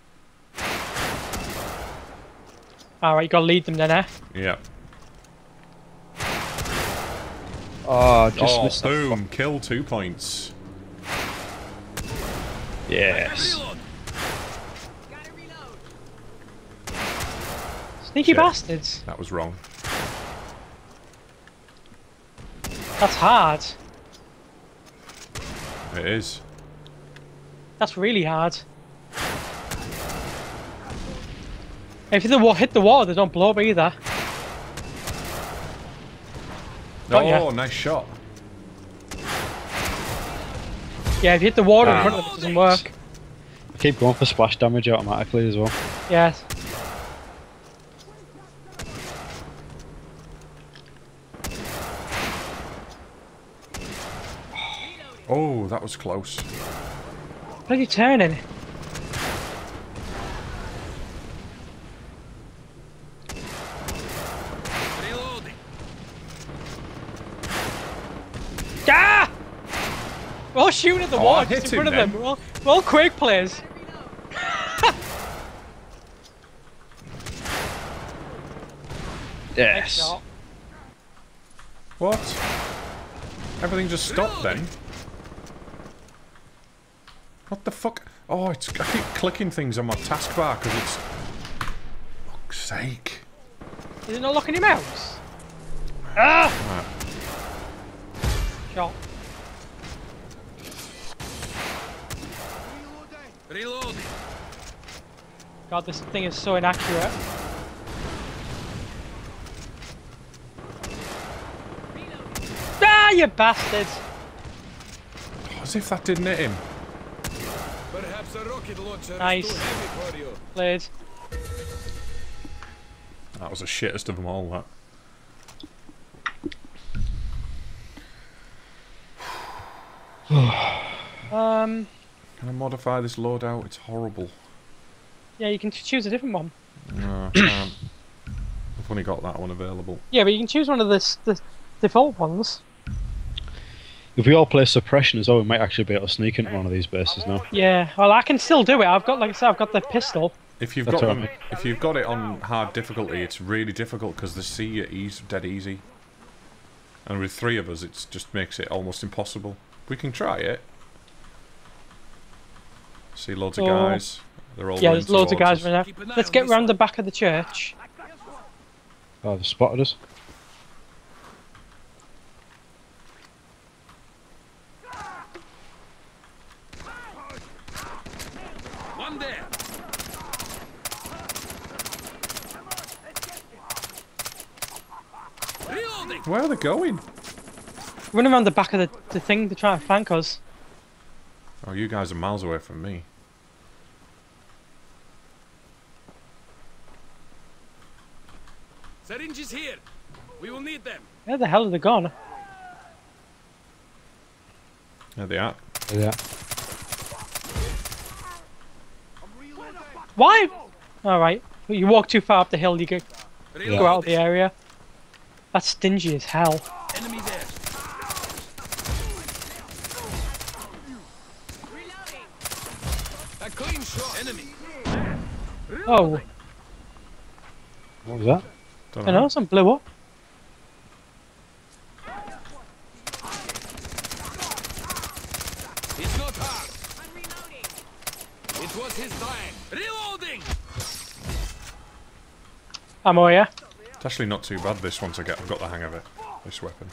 Alright, you gotta lead them then, eh? Yeah. Oh, just Oh, missed that. boom! Kill two points. Yes. Reload. Gotta reload. Sneaky Shit. bastards. That was wrong. That's hard. It is. That's really hard. If the wa- hit the water, they don't blow up either. Got ya. Oh, nice shot. Yeah, if you hit the water in Ah. front of them, it doesn't work. I keep going for splash damage automatically as well. Yes. Oh, that was close. What are you turning? Reloading. Ah! We're all shooting at the Oh, I wall just hit in front him of them. then. We're all, we're all Quake players. Yes. Shot. What? Everything just stopped then? What the fuck? Oh, it's, I keep clicking things on my taskbar because it's... Fuck's sake. Is it not locking your mouse? Ah! Right. Shot. Reloading. God, this thing is so inaccurate. Ah, you bastard! As if that didn't hit him. Perhaps a rocket launcher Nice. is too heavy for you. Played. That was the shittest of them all, that. Um, Can I modify this loadout? It's horrible. yeah, you can ch- choose a different one. No, I can't. I've only got that one available. Yeah, but you can choose one of the, s- the default ones. If we all play suppression as well, we might actually be able to sneak into one of these bases now. Yeah, well, I can still do it. I've got, like I said, I've got the pistol. If you've That's got all them, right. if you've got it on hard difficulty, it's really difficult because the sea are easy, dead easy. And with three of us, it just makes it almost impossible. We can try it. See loads of Oh. guys. They're all Yeah, running there's loads of towards guys us. right now. Keep an eye Let's on get this round one. the back of the church. Oh, they spotted us. One there. Reloading. Where are they going? Run around the back of the, the thing to try and flank us. Oh, you guys are miles away from me. Syringes here. We will need them. Where the hell are they gone? There they are. Yeah. Why? Alright. You walk too far up the hill, you go, Reloading. go out of the area. That's stingy as hell. Enemy there. A clean shot. Enemy. Oh, What was that? Don't I know, something blew up. It's not hard. It was his time. Reloading. Ammo, yeah. It's actually not too bad, this one, to get. I've got the hang of it. This weapon.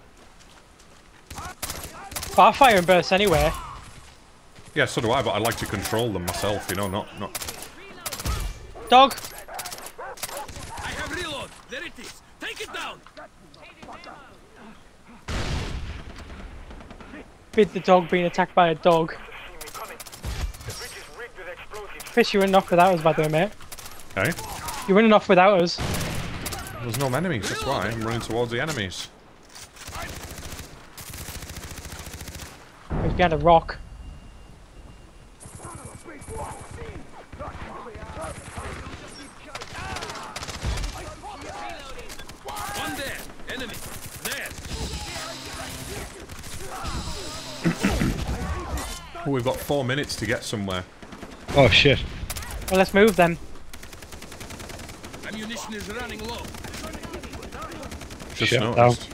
But I fire and burst anyway. Yeah, so do I, but I like to control them myself, you know, not... not... Dog. I have reload. There it is. Take it down. Bid the dog being attacked by a dog. See me coming. The bridge is rigged with explosives. Chris, you running off without us, by the way, mate. Hey? You're running off without us. There's no enemies, that's why I'm running towards the enemies. He's behind a rock. One there. Enemy. There. Oh, we've got four minutes to get somewhere. Oh shit. Well, let's move then. Ammunition is running low. Just Shut noticed.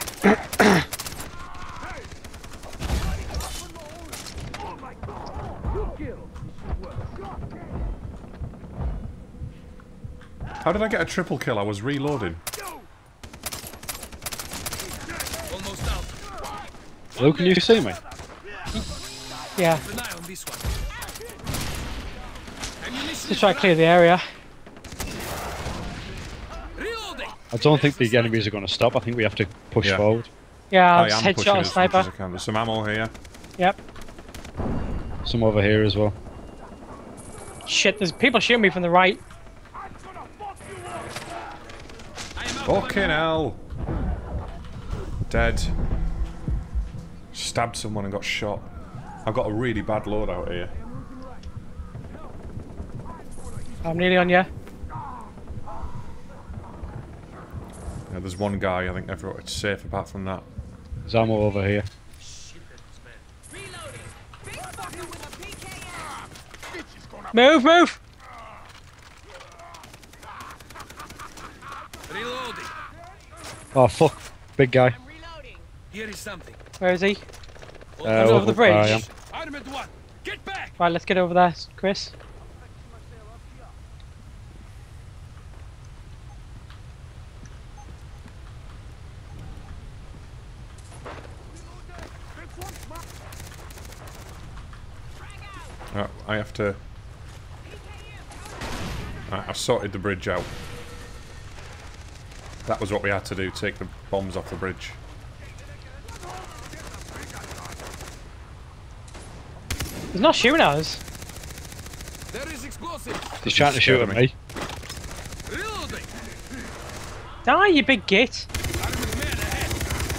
How did I get a triple kill? I was reloading. Almost out. Hello, can you see me? Yeah. Keep an eye on this one. Ammunition Just try to clear the area. reloading. I don't think the enemies are going to stop. I think we have to push Yeah. forward. Yeah, I'll I just am pushing headshot a as much as I sniper. can. There's some ammo here. Yep. Some over here as well. Shit, there's people shooting me from the right. I am out. Fucking hell. Dead. Stabbed someone and got shot. I've got a really bad loadout here. I'm nearly on you. Yeah, there's one guy. I think everyone it's safe apart from that. There's ammo over here. Move, move! Reloading. Oh fuck. Big guy. Here is something. Where is he? Uh, over the where I bridge. am. Armored one. Get back. Right, let's get over there, Chris. Uh, I have to... I, I sorted the bridge out. That was what we had to do, take the bombs off the bridge. He's not shooting at us. There is explosive. He's trying to shoot at me. Reloading. Die, you big git. Armored man ahead.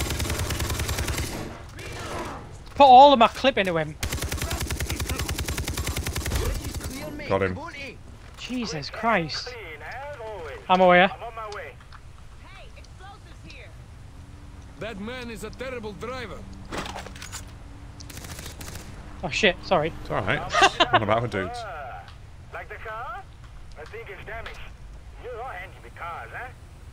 Put all of my clip into him. Got him. Jesus Christ. Clean, as always. I'm aware. I'm on my way. Hey, explosives here. That man is a terrible driver. Oh shit, sorry. It's alright. One of our dudes. Ah, like the car? I think it's damaged. You are handy with cars, huh?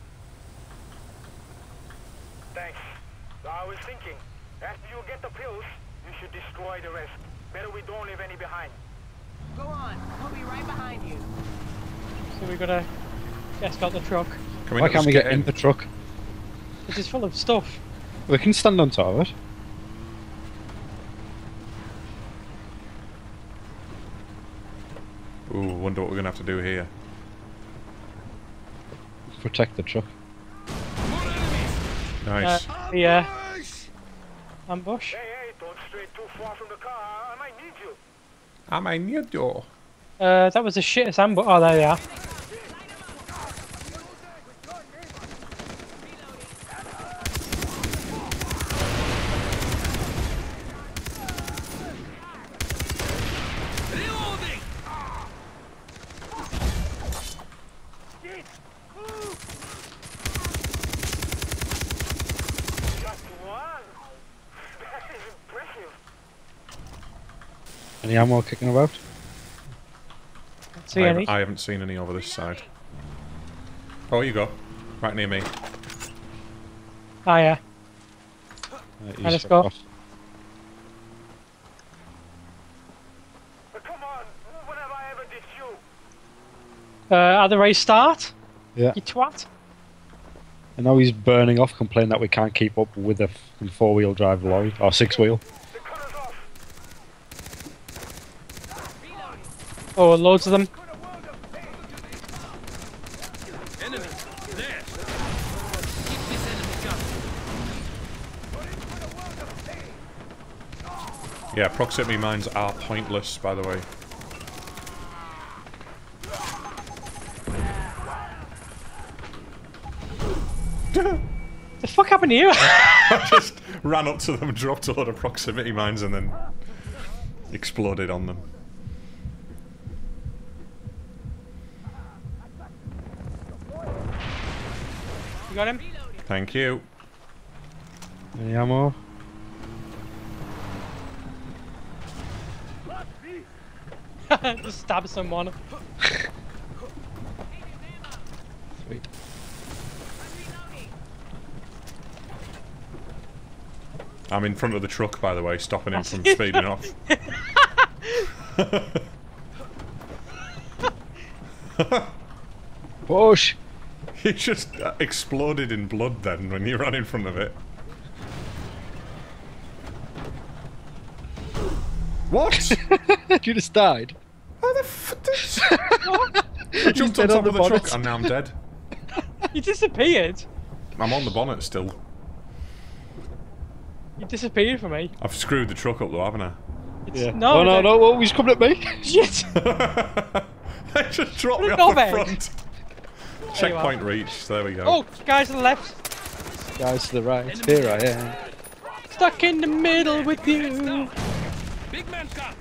Thanks. So I was thinking, after you get the pills, you should destroy the rest. Better we don't leave any behind. Go on. We'll be right behind you. So we gotta escort the truck, Can we Why not can't just we get in the truck? which is full of stuff. We can stand on top of it. Ooh, wonder what we're gonna have to do here. Protect the truck. More enemies. Nice. Uh, the uh, ambush. Hey, hey, don't stray too far from the car. I might need you. I mean, you do. Uh, that was the shittest ambush. Oh, there they are. Reloading. Just one. That is impressive. Any ammo kicking about? see I, any. haven't, I haven't seen any over this side. Oh, you go. Right near me. Ah, yeah. Uh, Right, he's let's go. off. Come on, when have I ever did you? Uh, at the race start? Yeah. You twat. And now he's burning off, complaining that we can't keep up with a four-wheel drive lorry or six-wheel. The cutter's off. Oh, loads of them. Enemy. There. Keep this enemy coming. Yeah, proximity mines are pointless, by the way. The fuck happened to you? I just ran up to them, dropped a load of proximity mines, and then exploded on them. You got him? Thank you. Any ammo? Just stab someone. Sweet. I'm in front of the truck, by the way, stopping him from speeding off. Push! He just uh, exploded in blood then when you ran in front of it. What? You just died. How the f did I jumped on dead on top the of the bonnet. truck and now I'm dead. You disappeared. I'm on the bonnet still. You disappeared from me. I've screwed the truck up though, haven't I? It's, Yeah. No, oh no, the- no, oh, he's coming at me. Shit. They just dropped me Put it off the over. front. Checkpoint reached, there we go. Oh, guys on the left. Guys to the right, here I am. Stuck in the middle with you. Big man comes.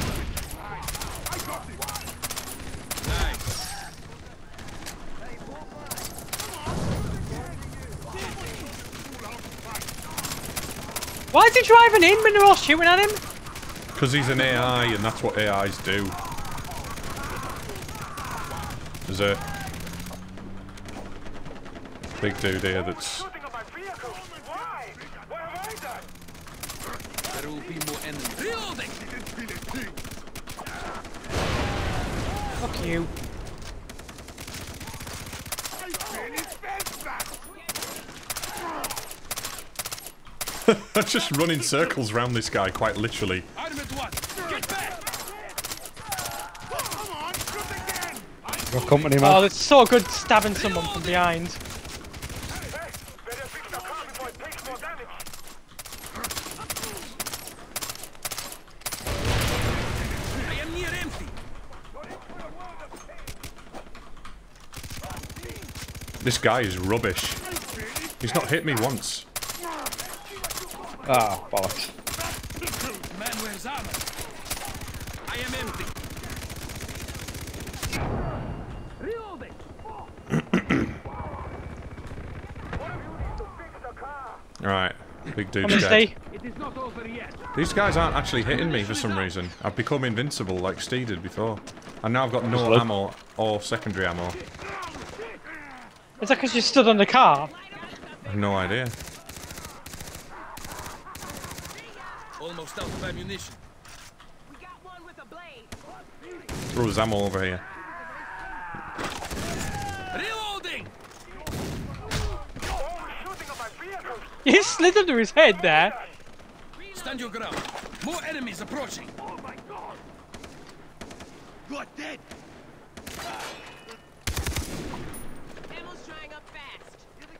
Why is he driving in when they're all shooting at him? Because he's an A I and that's what A Is do. There's a big dude here that's... Shooting at my vehicle. Why? What have I done? There will be more enemies. Reloading. Fuck you. I'm just running circles around this guy, quite literally. Armed one. Get back. Got company, Oh, man. that's so good stabbing someone from behind. Hey, better fix the car before it takes more damage. I am near empty. This guy is rubbish. He's not hit me once. Ah, bollocks. Man wears armor. I am empty. Reloading. Alright, big I'm dude's gonna dead. stay. It is not over yet. These guys aren't actually hitting me for some reason. I've become invincible like Steve did before. And now I've got no Slow. ammo or secondary ammo. Is that because you stood on the car? I have no idea. Almost out of ammunition. We got one with a blade. Throw his ammo over here. Reloading. Oh, shooting at my vehicle. He slid under his head there. Stand your ground. More enemies approaching. Oh my god. Got dead. Ammo's drying up fast.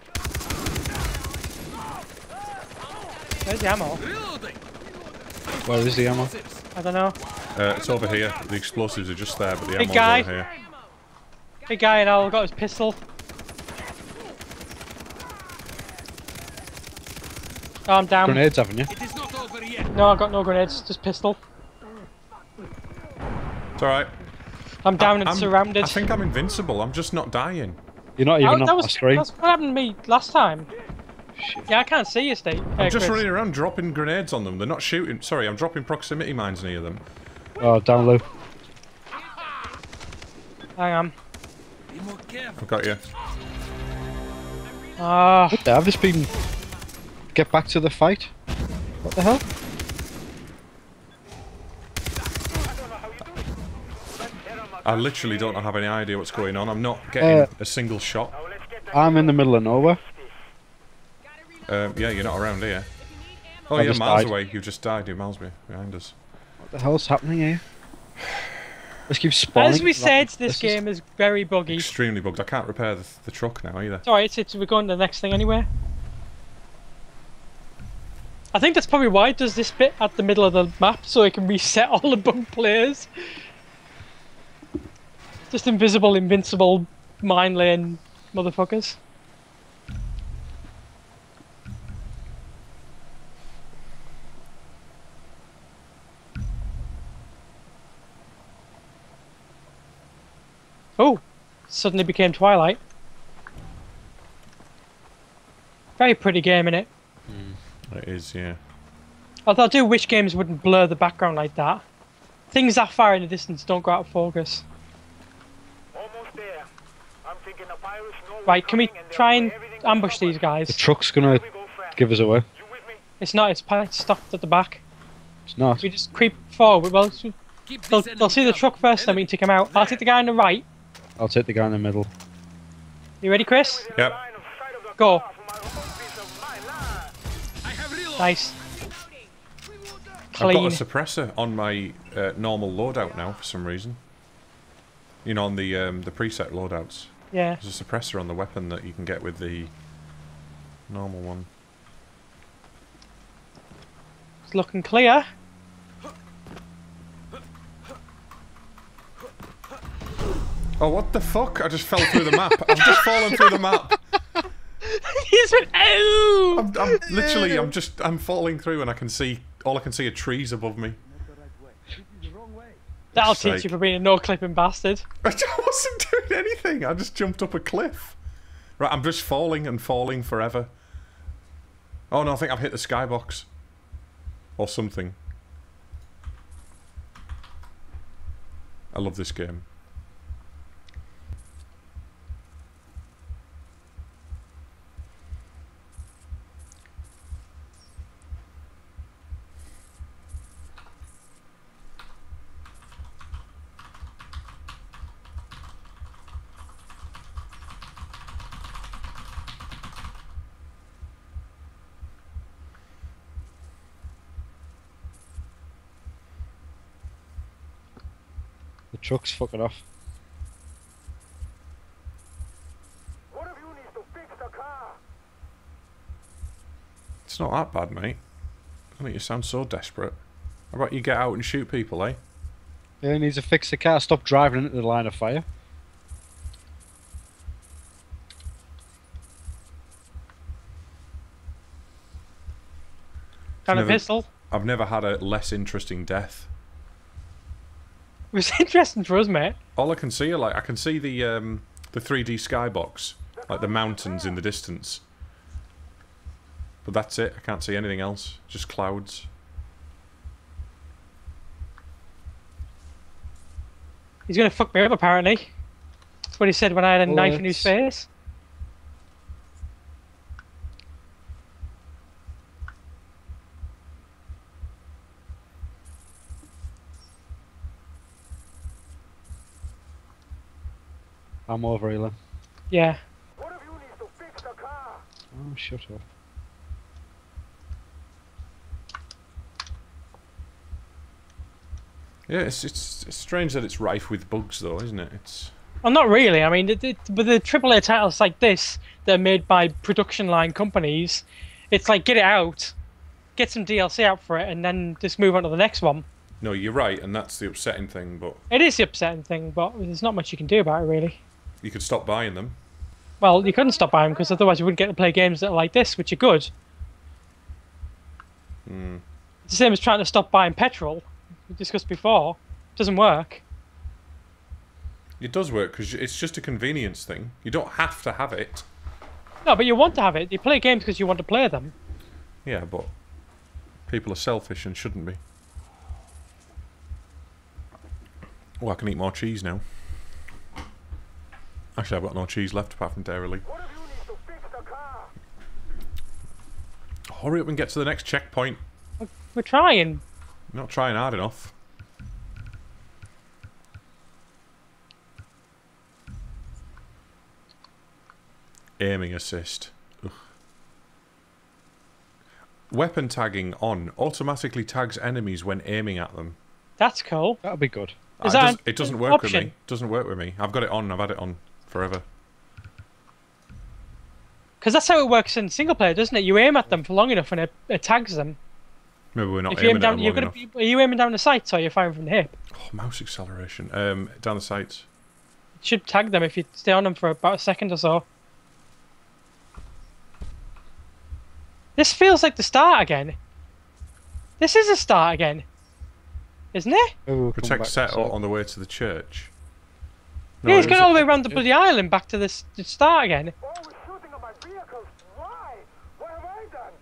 Where's the ammo? Reloading. Where is the ammo? I don't know. Uh, it's over here. The explosives are just there, but the Big ammo's guy. over here. Big guy and all got his pistol. Oh, I'm down. Grenades, haven't you? It is not over yet. No, I've got no grenades, just pistol. It's alright. I'm down and I'm- surrounded. I think I'm invincible. I'm just not dying. You're not Oh, even that on was, my screen. that's what happened to me last time. Yeah, I can't see you, Steve. I'm just running around dropping grenades on them. They're not shooting. Sorry, I'm dropping proximity mines near them. Oh, down low. Hang on. Be more careful. I've got you. Ah, What the? I've just been. Get back to the fight. What the hell? I literally don't have any idea what's going on. I'm not getting Uh, a single shot. Now let's get the I'm in the middle of nowhere. Um, yeah, you're not around here. Oh, I yeah, just miles died. away. You've just died. You're miles be- behind us. What the hell's happening here? Let's keep spawning. as we said, this This is- game is very buggy. Extremely bugged. I can't repair the, the truck now either. It's alright, it's, it's, we're going to the next thing anyway. I think that's probably why it does this bit at the middle of the map, so it can reset all the bug players. Just invisible, invincible, mine lane motherfuckers. Oh, suddenly became Twilight. Very pretty game, innit? It is, yeah. Although I do wish games wouldn't blur the background like that. Things that far in the distance don't go out of focus. almost there. I'm thinking the pirates know we're Right, can we coming and try they'll and put everything on ambush cover. these guys? The truck's gonna We go fast. give us away. You with me? It's not, it's pa- stopped at the back. It's not. We just creep forward. Well, s- Keep they'll, this they'll see the enemy truck first, then we enemy. can take them out. I'll take the guy on the right. I'll take the guy in the middle. You ready, Chris? Within a Yep. line of sight of the Go. car for my own peace of mind. Lord. I have reload. Nice. I've Clean. got a suppressor on my uh, normal loadout now for some reason. You know, on the um, the preset loadouts. Yeah. There's a suppressor on the weapon that you can get with the normal one. It's looking clear. Oh, what the fuck? I just fell through the map. I've just fallen through the map. He's went, oh! I'm, I'm literally, I'm just, I'm falling through and I can see, all I can see are trees above me. That'll sake. teach you for being a no-clipping bastard. I wasn't doing anything. I just jumped up a cliff. Right, I'm just falling and falling forever. Oh no, I think I've hit the skybox. Or something. I love this game. The truck's fucking off. One of you needs to fix the car. It's not that bad, mate. I think you sound so desperate. How about you get out and shoot people, eh? Yeah, he needs to fix the car. Stop driving into the line of fire. Got a Never- pistol. I've never had a less interesting death. It was interesting for us, mate. All I can see are like I can see the um, the three D skybox, like the mountains in the distance. But that's it. I can't see anything else. Just clouds. He's gonna fuck me up, apparently. That's what he said when I had a Well, knife in his it's- face. I'm over here. Yeah. One of you needs to fix the car. Oh, shut up. Yeah, it's, it's it's strange that it's rife with bugs, though, isn't it? It's Well, not really. I mean, it, it, with the triple A titles like this, they're made by production line companies. It's like, get it out, get some D L C out for it, and then just move on to the next one. no, you're right, and that's the upsetting thing. But It is the upsetting thing, but there's not much you can do about it, really. you could stop buying them. Well, you couldn't stop buying them, because otherwise you wouldn't get to play games that are like this, which are good. Hmm. It's the same as trying to stop buying petrol. We discussed before. Doesn't work. It does work because it's just a convenience thing. You don't have to have it. No, but you want to have it. You play games because you want to play them. Yeah, but people are selfish and shouldn't be. Oh, I can eat more cheese now. Actually, I've got no cheese left apart from Dairy Lee. One of you needs to fix the car. Hurry up and get to the next checkpoint. We're trying. You're not trying hard enough. Aiming assist. Ugh. Weapon tagging on. Automatically tags enemies when aiming at them. That's cool. That'll be good. Is Uh, that it, does, an it doesn't work with option? me. Doesn't work with me. I've got it on. I've had it on forever. Because that's how it works in single player, doesn't it? You aim at them for long enough and it, it tags them. Maybe we're not If you aim aiming at down, them you're long gonna enough. be, are you aiming down the sights or you're firing from the hip? Oh, mouse acceleration. Um, down the sights. It should tag them if you stay on them for about a second or so. This feels like the start again. This is a start again, isn't it? Maybe we'll come Protect back to set set. on the way to the church. yeah, he's it going was- all the way around the bloody island back to this the start again. Always shooting at my vehicles. Why? What have I done?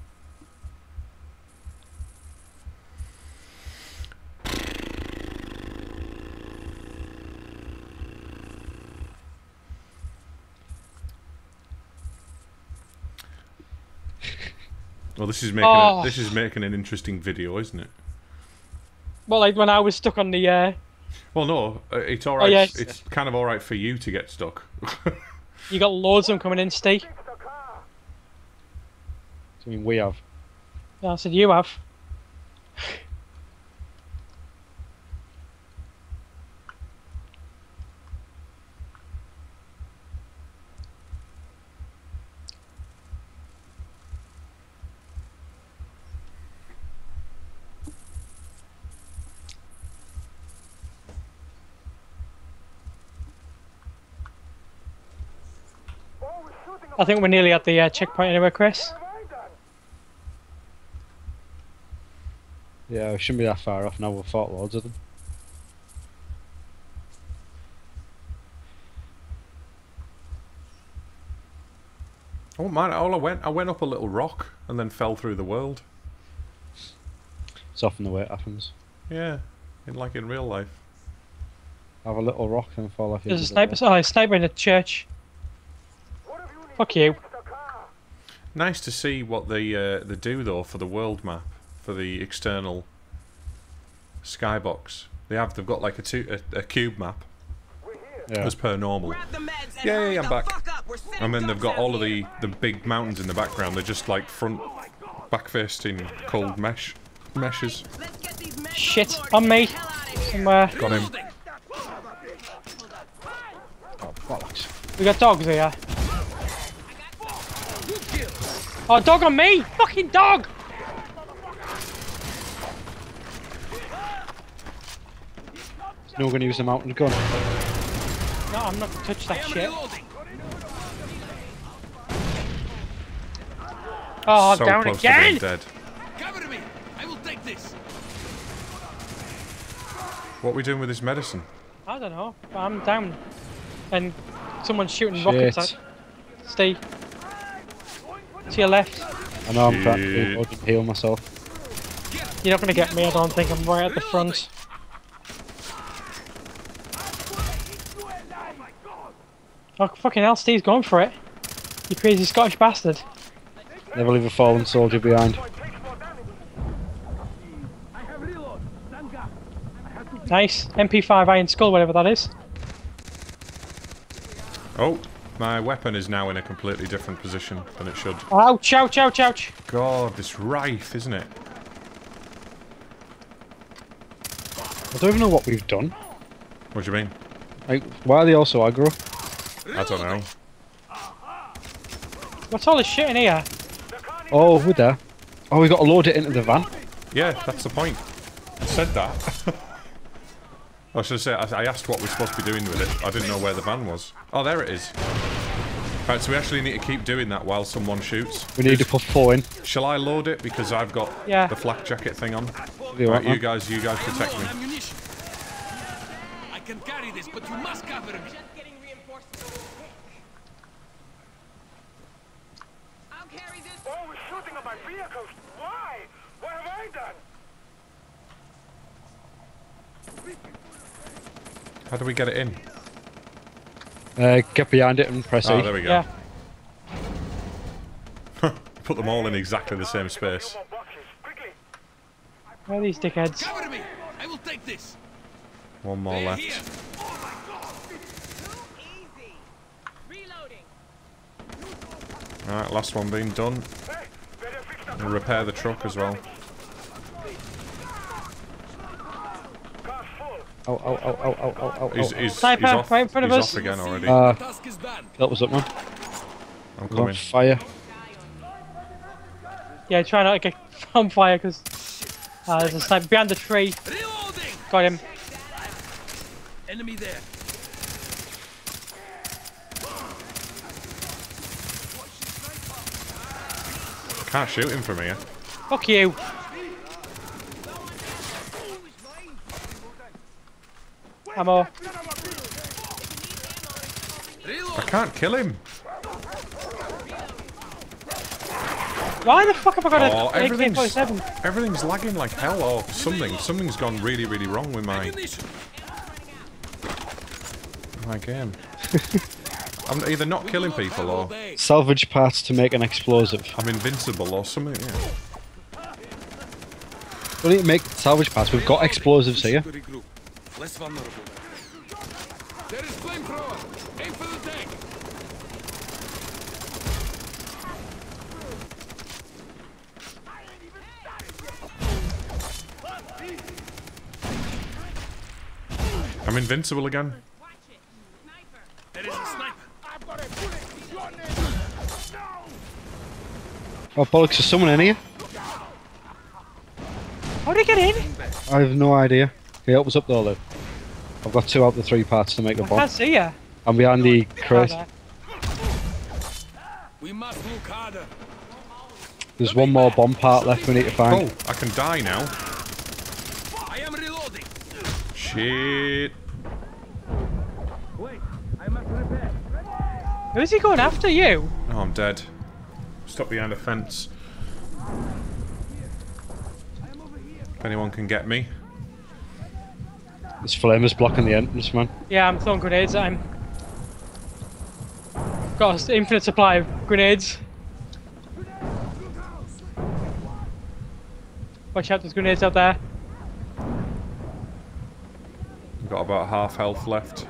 Well, this is making Oh. a, this is making an interesting video, isn't it? Well, like when I was stuck on the. Uh, Well, no, uh, it's all right. yes. It's kind of all right for you to get stuck. you got loads of them coming in, Steve. Fix the car. I mean, we have. I said you have. Always shooting at I think we're nearly at the uh, checkpoint anyway, Chris. What have I done? Yeah, we shouldn't be that far off now. We've fought loads of them. Oh man! All I went, I went up a little rock and then fell through the world. It's often the way it happens. Yeah, in like in real life. Have a little rock and fall off. There's a into the sniper. Oh, a sniper in the church. One of you needs Fuck to you. fix the car. Nice to see what they uh, they do though for the world map, for the external skybox. They have they've got like a two a, a cube map We're here. wall. Yeah. as per normal. Grab the meds and Yeah, hurry yeah, I'm the back. fuck up. We're sending And then they've got dogs all out of here. the the big mountains in the background. They're just like front back facing cold mesh meshes. Let's get these meds Shit, overboard on and me. get the hell out of here. Somewhere. Got him. Reloading. Oh, bollocks. We got dogs here. Good kill. Oh, dog on me! Fucking dog! Is no one going to use the mountain gun? No, I'm not gonna touch I that am shit. reloading. Oh, so down close again! to being dead. Cover me. I will take this. What are we doing with this medicine? I don't know. But I'm down. And someone's shooting rockets Shit. at Steve. To your left. I know I'm trying to Shit. reload and heal myself. You're not gonna get me, I don't think. I'm right at the front. Oh, fucking hell, Steve's going for it. You crazy Scottish bastard. Never leave a fallen soldier behind. I have reload. Nanga. Nice. M P five Iron Skull, whatever that is. Oh, my weapon is now in a completely different position than it should. Ouch, ouch, ouch, ouch. God, this rife, isn't it? I don't even know what we've done. What do you mean? Like, why are they all so aggro? I don't know. What's all this shit in here? Oh, we're there. Oh, we got to load it into the van. Yeah, that's the point. I said that. I should say, I I asked what we're supposed to be doing with it. I didn't know where the van was. Oh, there it is. Right, so we actually need to keep doing that while someone shoots. We need to put four in. Shall I load it because I've got Yeah. the flak jacket thing on? Do you Right, want you one? guys, you guys I am protect low me. on ammunition. I can carry this, but you must cover me. Just getting reinforcements. I'll carry this. Always shooting at my vehicles. Why? What have I done? How do we get it in? Uh, get behind it and press Oh, E. there we go. Yeah. Put them all in exactly the same space. Few more boxes, quickly. Where are these dickheads? Cover me. I will take this. One more They're left. here. Easy. Reloading. Alright, last one being done. Hey, better fix the And repair the truck as well. car's full. Oh, oh, oh, oh, oh, oh, oh. He's, oh. he's, Sniper, he's off, right in front of he's us. off again already. Uh, The task is done. That was up, man. I'm He's on coming. fire. Yeah, try not to get on fire because uh, there's a sniper behind the tree. Reloading. Got him. Enemy there. Can't shoot him from here. Fuck you. Ammo. I Reload. can't kill him. Why the fuck have I got Oh, an A K everything's forty-seven? everything's lagging like hell. Or something. Something's gone really, really wrong with my Ammunition. my game. I'm either not killing people or Obey. Salvage parts to make an explosive. I'm invincible or something. Yeah. We need to make salvage parts. We've got explosives here. To regroup. Less vulnerable. There is flamethrower. Aim for the tank. I'm invincible again. Watch it. Sniper. There is a sniper. Oh, bollocks, is someone in here? How did he get in? I have no idea. Okay, help us up there, Lou. I've got two out of the three parts to make a I bomb. can't see ya. I'm behind the Oh, crate. there. We must look harder. There's one more bomb part left we need to find. Oh, I can die now. I am reloading. Shit. Wait. I must repair. Who's he going after you? Oh, I'm dead. Stuck behind a fence. If anyone can get me. This flamers blocking the entrance, man. Yeah, I'm throwing grenades at him. Got an infinite supply of grenades. Watch out, there's grenades out there. I've got about half health left.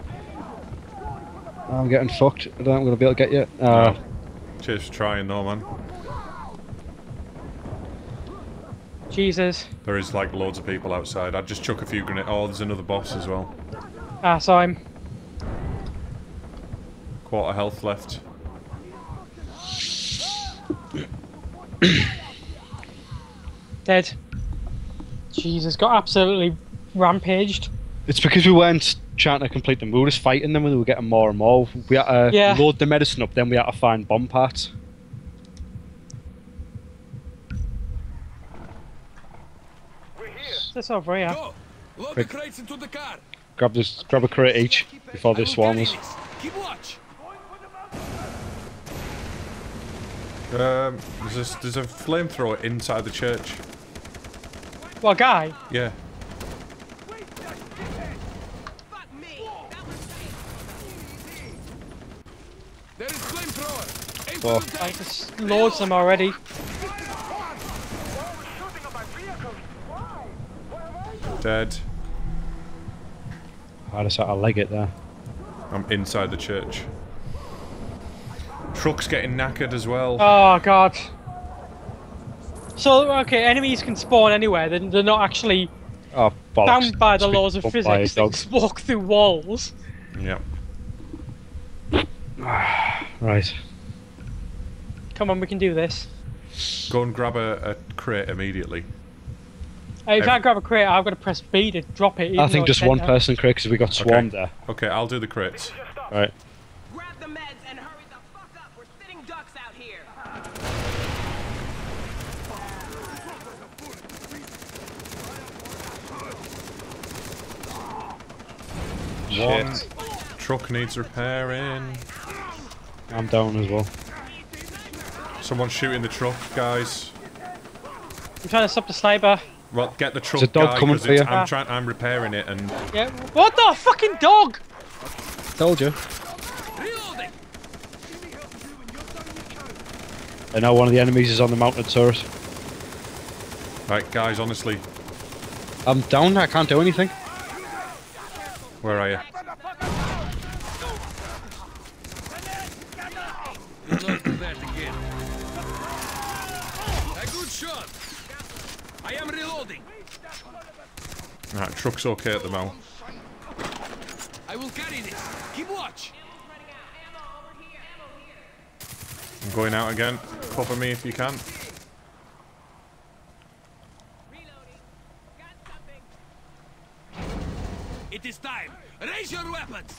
I'm getting fucked. I don't think I'm going to be able to get you. Uh, Cheers for trying though, man. Jesus. There is like loads of people outside. I'd just chuck a few grenades. Oh, there's another boss as well. Ah, saw him. Quarter health left. Dead. Jesus, got absolutely rampaged. it's because we weren't trying to complete them. We were just fighting them and we were getting more and more. We had to Yeah. load the medicine up, then we had to find bomb parts. We're here. That's over here. Go. Load the crates into the car. Grab this, grab a crate each before I they will swarm carry us. this. Keep watch. Um, there's a, there's a flamethrower inside the church. What guy? Yeah. Fuck me. That was safe. There is flamethrower. Aim Oh. for the Like, tank. there's loads of them already. Shooting at my vehicle. Why? Dead. I just had to leg it there. I'm inside the church. Truck's getting knackered as well. Oh god. So, okay, enemies can spawn anywhere. They're, they're not actually Oh, bollocks. bound by the It's been laws of bumped by a physics dog. that walk through walls. Yep. Right. Come on, we can do this. Go and grab a, a crate immediately. Uh, if Ev- I grab a crate, I've got to press B to drop it. even I though think it's just one dead now. person crate because we got swarmed there. Okay, I'll do the crates. Right. Grab the meds and hurry the fuck up. We're sitting ducks out here. One Shit. truck needs repairing. I'm down as well. Someone's shooting the truck, guys. I'm trying to stop the sniper. Well, get the truck, a dog guy, coming 'cause for it's- you. I'm trying. I'm repairing it, and Yeah. What the fucking dog? Told you. And now one of the enemies is on the mounted turret. Right, guys, honestly, I'm down, I can't do anything. where are you? You'll not do that again. A good shot. I am reloading. Right, truck's okay at the moment. I will carry this. Keep watch. I'm going out again. Cover me if you can. It is time. Raise your weapons.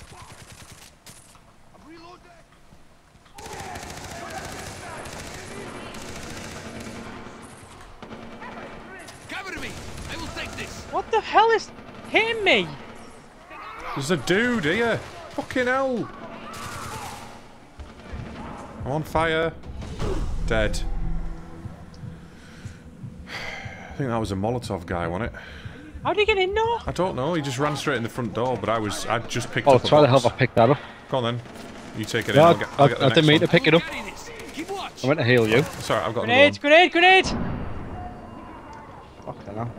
Cover me. I will take this. What the hell is hitting me? There's a dude here. Fucking hell. I'm on fire. Dead. I think that was a Molotov guy, wasn't it? How did he get in there? I don't know. He just ran straight in the front door, but I was I just picked Oh, up a try the hell box. I picked that up. Go on then. You take it No, in. I, I'll get, I'll get the I, I next didn't mean one. to pick it up. Carry this. Keep watch. I went to heal you. Sorry, I've got Grenade, another grenade, grenade! Fucking hell.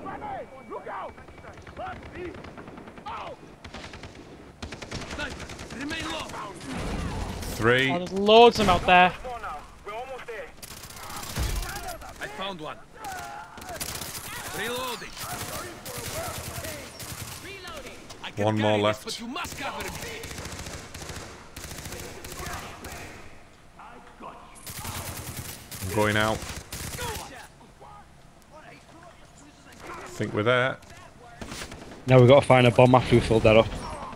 Sniper, remain low. one. Three. Oh, there's loads of them out there. More now. We're almost there. I found one. Reloading. I can One more carry this, left. but you must cover me. I'm going out. I think we're there. Now we've got to find a bomb after we filled that up.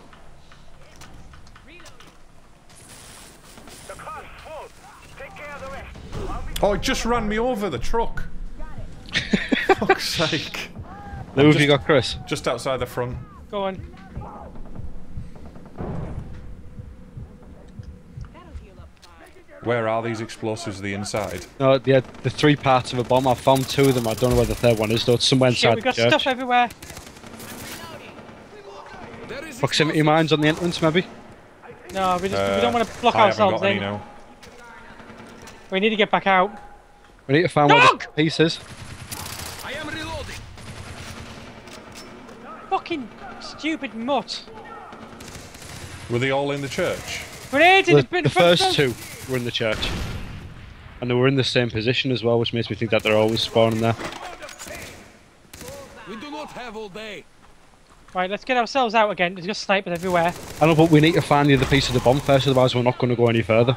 The car's full. Take care of the rest. I'll be Oh, it just ran me over the truck. Fuck's sake. Who have just- you got, Chris? Just outside the front. Go on. Where are these explosives? The inside. No, yeah, the three parts of a bomb. I found two of them. I don't know where the third one is, though. It's somewhere Shit, inside we the got church. stuff everywhere. There is Proximity explosives. mines on the entrance, maybe? No, we just we Uh, don't want to block I haven't ourselves got any in. now. We need to get back out. We need to find where Dog! the piece is. I am reloading. Fucking stupid mutt. Were they all in the church? Grenade in The, the, in the front first row. two were in the church. And they were in the same position as well, which makes me think that they're always spawning there. We do not have all day. Right, let's get ourselves out again. There's just snipers everywhere. I know, but we need to find the other piece of the bomb first, otherwise we're not going to go any further.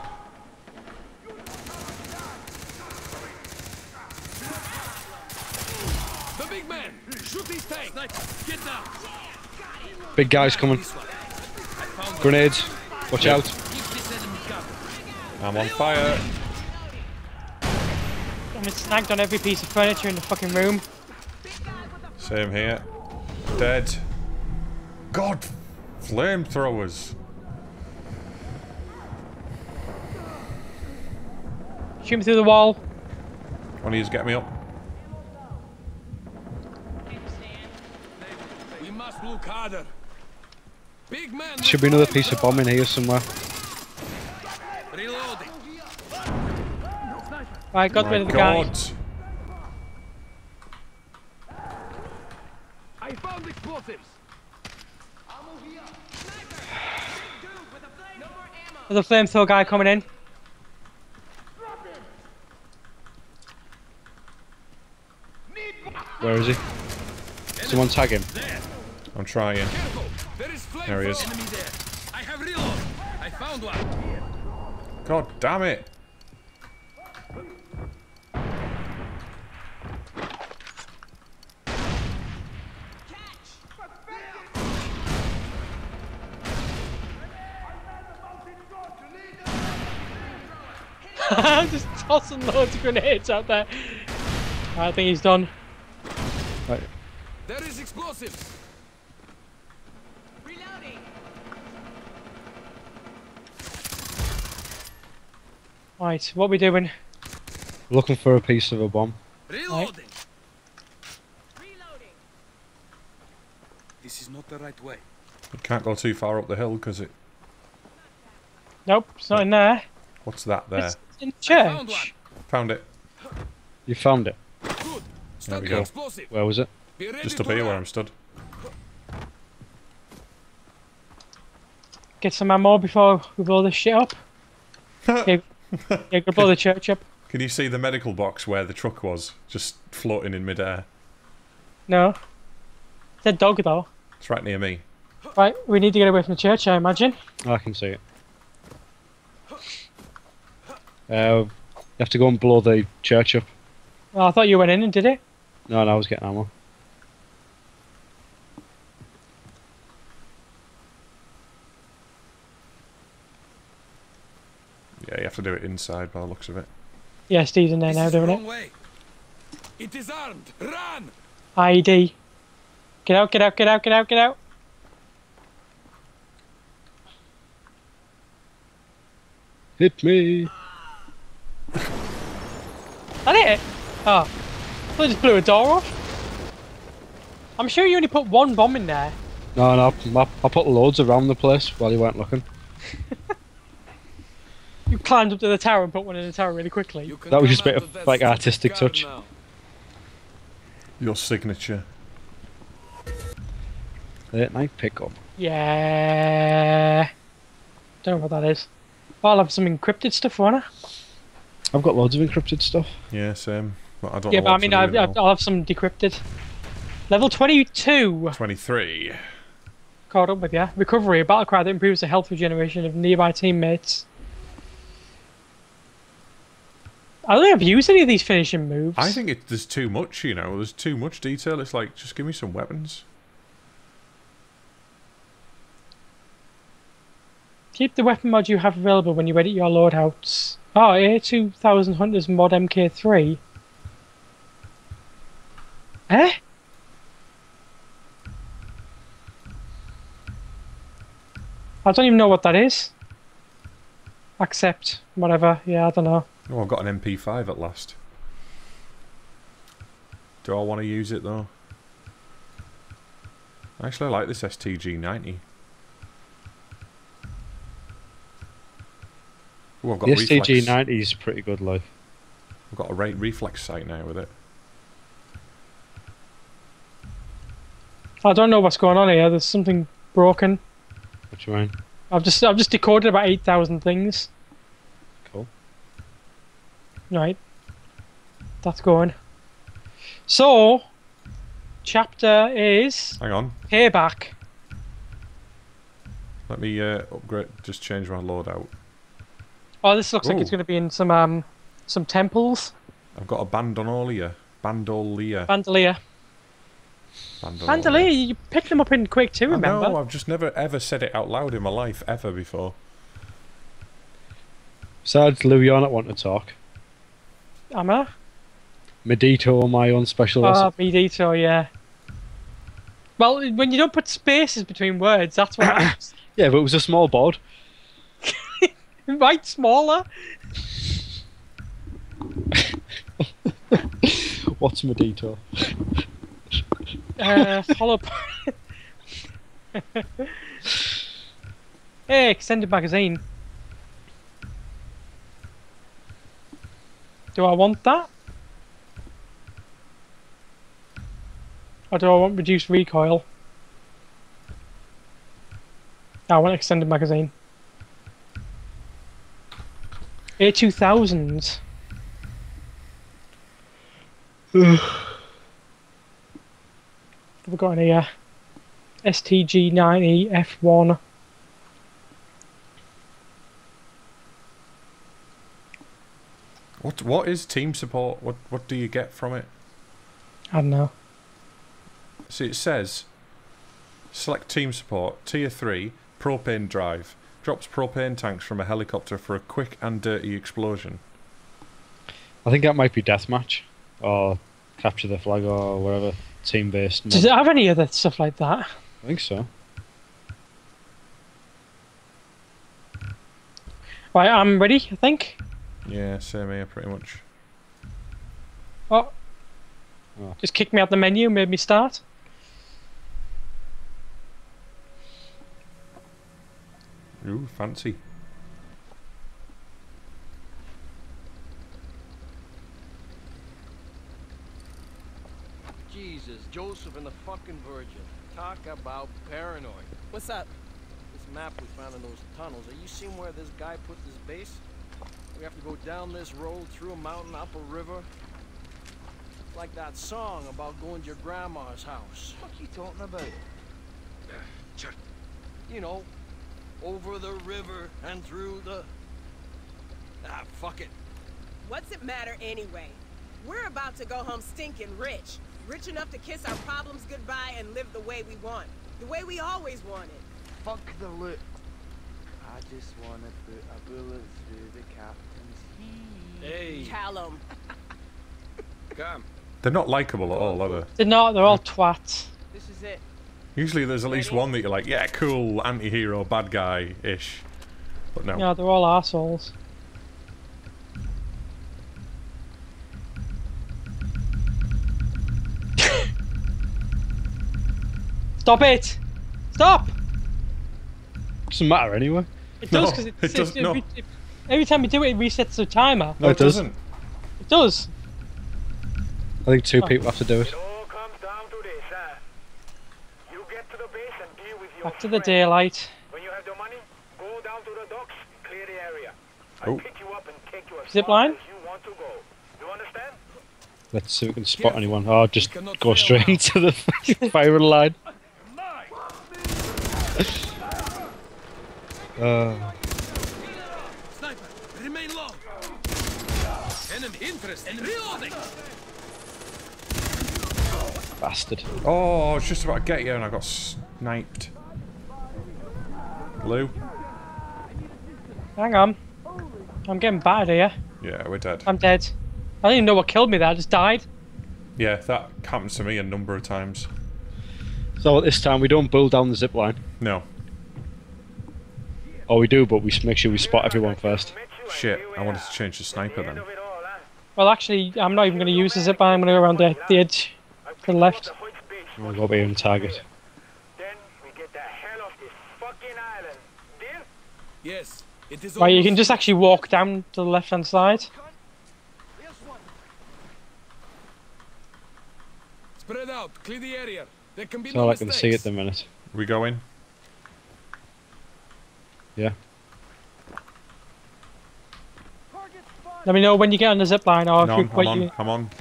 The big man. Shoot his tank. Sniper, get down. Big guy's coming. This one. I found one. Grenades. Watch out. Keep this enemy covered. I'm on fire. I'm snagged on every piece of furniture in the fucking room. Same here. Dead. God, flamethrowers. Shoot me through the wall. One of you get me up. We must look harder. Big man. There should be another piece of bomb in here somewhere. Reloading. Right, got My rid of the guy. God. I found explosives. There's a flamethrower guy coming in. Where is he? Someone tag him. I'm trying. Careful. There is flame There he is. enemy there. I have reload. I found one. God damn it. I'm just tossing loads of grenades out there. I think he's done. Right. There is explosives. Reloading. Right, what we doing? Looking for a piece of a bomb. Reloading. Reloading. This is not the right way. You can't go too far up the hill because it. Nope, it's not in there. What's that there? It's in I found one. church. Found it. You found it. Good. There Start we the go. explosive. Where was it? Be ready Just to up here where run. I'm stood. Get some ammo before we blow this shit up. yeah, yeah, go blow the church up. Can you see the medical box where the truck was? Just floating in midair. No. It's a dog though. It's right near me. Right, we need to get away from the church, I imagine. Oh, I can see it. Uh, you have to go and blow the church up. Oh, I thought you went in and did it. No, no, I was getting ammo. Yeah, you have to do it inside by the looks of it. Yeah, Steve's in there This now is the doing wrong it. way. It is armed. Run! I E D. Get out, get out, get out, get out, get out. Hit me! That it? Oh. I thought I just blew a door off. I'm sure you only put one bomb in there. No, no, I, I put loads around the place while you weren't looking. You climbed up to the tower and put one in the tower really quickly. You can That was come just a bit out of, that like, stupid artistic car touch. now. Your signature. Late night pickup. Yeah. Don't know what that is. Oh, I'll have some encrypted stuff, won't I? I've got loads of encrypted stuff. Yeah, same. But I don't Yeah, know but I what mean, to do I've, now. I've, I'll have some decrypted. Level twenty-two. twenty-three. Caught up with you. Recovery, a battle cry that improves the health regeneration of nearby teammates. I don't think I've used any of these finishing moves. I think it, there's too much, you know. There's too much detail. It's like, just give me some weapons. Keep the weapon mod you have available when you edit your loadouts. Oh, A two thousand Hunters mod M K three. Eh? I don't even know what that is. Accept. Whatever. Yeah, I don't know. Oh, I've got an M P five at last. Do I want to use it, though? Actually, I like this S T G ninety. Oh, I've got The a S T G reflex. ninety is pretty good, like. I've got a re reflex sight now with it. I don't know what's going on here. There's something broken. What you mean? I've just I've just decoded about eight thousand things. Cool. Right. That's going. So, chapter is Hang on. payback. Let me uh, upgrade. Just change my loadout. Oh, this looks like it's Ooh. going to be in some um some temples. I've got a bandolier. Bandolier. Bandolier. Bandolier. Bandolier, you picked them up in Quake two, I remember? know, I've just never ever said it out loud in my life, ever before. Besides, Lou, you're not wanting to talk. Am I? Medito, my own special Oh, recipe. Medito, yeah. Well, when you don't put spaces between words, that's what happens. Yeah, but it was a small board. Right, smaller. What's Medito? Uh, follow. Hey, extended magazine. Do I want that? Or do I want reduced recoil? I want extended magazine. A two thousand. Have we got any uh, S T G ninety F one? What what is team support? What what do you get from it? I don't know. See, it says select team support, tier three, propane drive. Drops propane tanks from a helicopter for a quick and dirty explosion. I think that might be deathmatch or capture the flag or whatever team based. Does it have any other stuff like that? I think so. Right, I'm ready, I think. Yeah, same here, pretty much. Oh. Oh. Just kicked me out the menu, made me start. Ooh, fancy. Joseph and the fucking Virgin. Talk about paranoid. What's up? This map we found in those tunnels. Are you seeing where this guy put this base? We have to go down this road, through a mountain, up a river. It's like that song about going to your grandma's house. What are you talking about? You know, over the river and through the... Ah, fuck it. What's it matter anyway? We're about to go home stinking rich. Rich enough to kiss our problems goodbye and live the way we want. The way we always wanted. Fuck the loot. I just want to put a bullet through the captain's heat. Hey. Callum. Come. They're not likable at all, are they? They're not. They're all twats. This is it. Usually there's at least Ready? one that you're like, yeah, cool, anti-hero, bad guy-ish. But no. Yeah, they're all assholes. Stop it! Stop! Doesn't matter anyway. It No, does because it it, does- no. it, it, every time you do it, it resets the timer. No, it doesn't. It does. I think two Oh. people have to do it. It all comes down to this, huh? You get to the base and deal with your Back to the friend. daylight. When you have the money, go down to the docks, clear the area. Oh. I'll pick you up and take you as Zip far line? as you want to go. You understand? Let's see if we can spot anyone. Oh, just cannot go fail straight now. into the firing line. Uh, Sniper, remain low. Enemy interest. Reloading. bastard. Oh, I was just about to get you and I got sniped. Lou? Hang on. I'm getting battered here. Yeah, we're dead. I'm dead. I didn't even know what killed me there. I just died. Yeah, that happened to me a number of times. So at this time we don't build down the zip line. No. Or we do, but we s- make sure we spot everyone first. Shit, I wanted to change the sniper then. Well, actually, I'm not even going to use the zip line. I'm going to go around the, the edge to the left. We'll go be on target. Then we get the hell off this fucking island. Deal? Yes, it is. Right, you can almost- just actually walk down to the left-hand side. Spread out. Clear the area. There can be That's no all I can see at mistakes. the minute. We go in? Yeah. Let me know when you get on the zip line, or No, if you I'm, I'm wait. on, You, I'm on.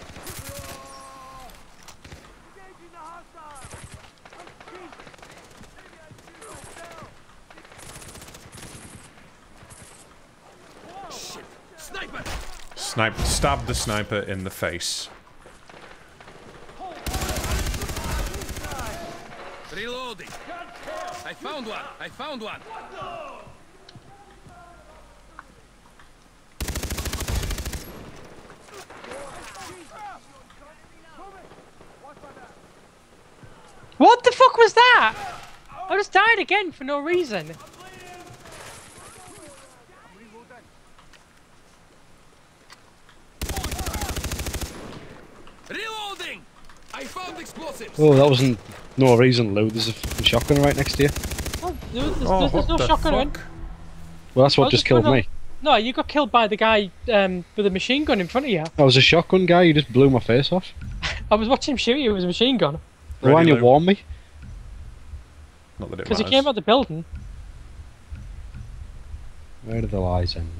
Shit. Sniper. Snipe, stab the sniper in the face. Reloading. I found one. I found one. what the fuck was that? I just died again for no reason. Reloading. I found explosives. Oh, that wasn't no reason, Lou. There's a fucking shotgun right next to you. Oh, there- there's, Oh, there's, there's what no the shotgun in. fuck? Well, that's I what was just just killed going me. No, you got killed by the guy um, with a machine gun in front of you. I was a shotgun guy. You just blew my face off. I was watching him shoot you with a machine gun Why didn't you Lou? warn me? Not that it because he matters. came out the building. Where do the lies end?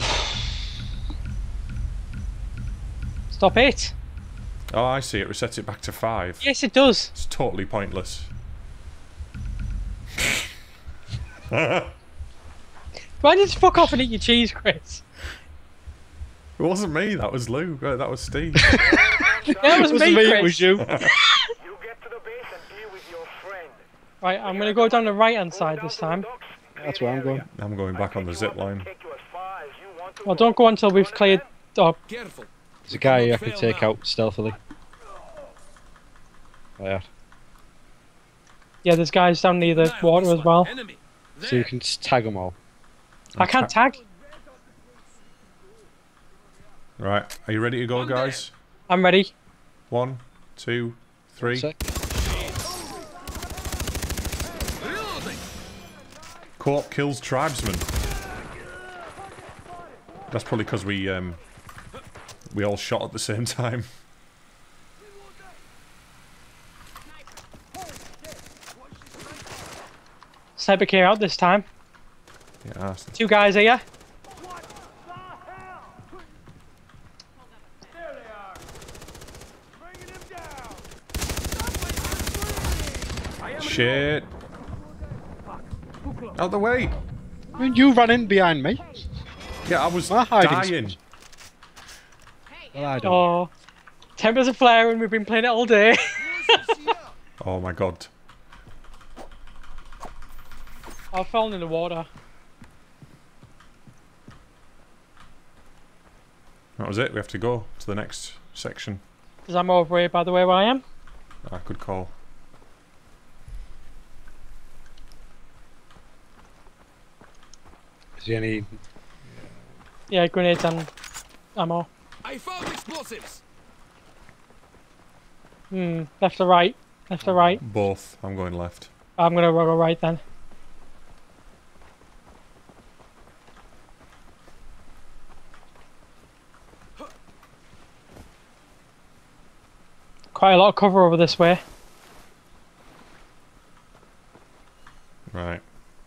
Stop it. Oh, I see. It resets it back to five. Yes, it does. It's totally pointless. Why did you fuck off and eat your cheese, Chris? It wasn't me. That was Lou. Uh, That was Steve. That was me, Chris. It was you. You get to the base and deal with your friend. Right, I'm gonna go down the right-hand side this time. That's where I'm going. I'm going back on the zip line. Take you as far as you want to Well, go. don't go until we've cleared. Oh, Careful. There's a guy I cannot can fail take now. out stealthily. There. yeah, there's guys down near the Eye on water this as one. well. Enemy. So you There. can s- tag them all. I can't tag. Right. Are you ready to go, One there. guys? I'm ready. One, two, three. Sec. Reloading. Co-op kills tribesmen. That's probably because we um we all shot at the same time. Sniper came out this time. Yeah. Two guys here. Shit. Out the way. I mean, you ran in behind me. Yeah, I was My hiding dying. spot. Well, I don't. Oh, tempers are flaring. We've been playing it all day. Oh my god. I've fallen in the water. That was it. We have to go to the next section. Because I'm over here, by the way, where I am. Ah, good call. Is there any? Yeah, grenades and ammo. I found explosives. Hmm, left or right? Left or right? Both. I'm going left. I'm gonna go right then. Quite a lot of cover over this way. Right.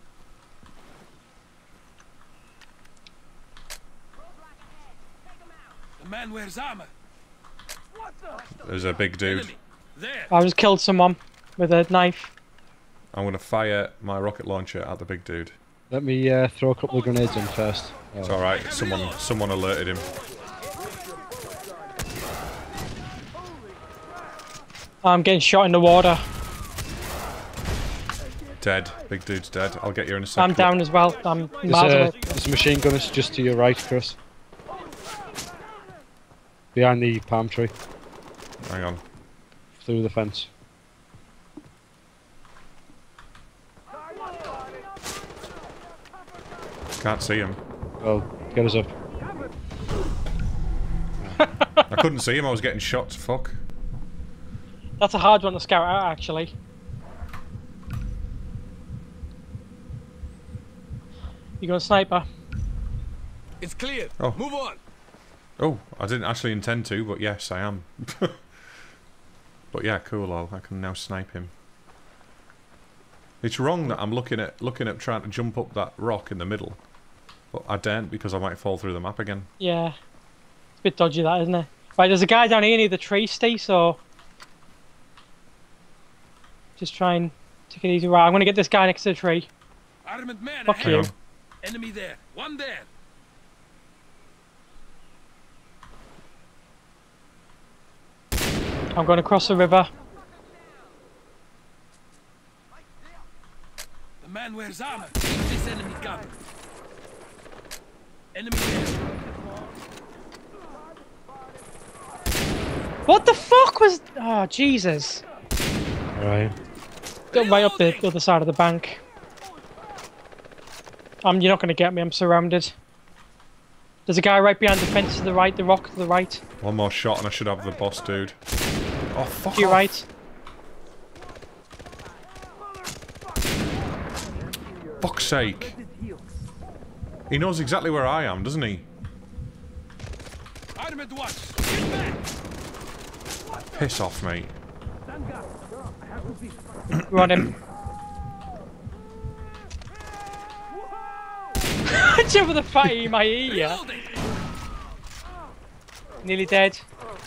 The man wears armor. There's a big dude. Enemy. There. I just killed someone with a knife. I'm gonna fire my rocket launcher at the big dude. Let me uh, throw a couple of grenades in first. Oh. It's alright, someone someone alerted him. I'm getting shot in the water. Dead. Big dude's dead. I'll get you in a second. I'm down as well. I'm There's miles a, away. there's a machine gunner just to your right, Chris. Behind the palm tree, Hang on. through the fence. Can't see him. Well, get us up. I couldn't see him, I was getting shot to fuck. That's a hard one to scout out, actually. You got a sniper? It's clear. Oh. Move on. Oh, I didn't actually intend to, but yes, I am. But yeah, cool, I'll, I can now snipe him. It's wrong that I'm looking at looking at trying to jump up that rock in the middle. But I daren't because I might fall through the map again. Yeah. It's a bit dodgy, that, isn't it? Right, there's a guy down here near the tree, Steve, so... Just try and take it easy. Right, I'm gonna get this guy next to the tree. Armored man Fuck ahead. you. Hang on. Enemy there. One there. I'm going to cross the river. The man wears armor. Keep this enemy covered. Enemy there. What the fuck was... Oh, Jesus. Right. Got right up the other side of the bank. Um, you're not going to get me, I'm surrounded. There's a guy right behind the fence to the right, the rock to the right. One more shot and I should have the boss dude. Oh, fuck To your off. right. Fuck's sake. He knows exactly where I am, doesn't he? Armored watch. Get back. Piss off, mate. We're on him. Jump with the fatty in my ear. Reloading. Nearly dead.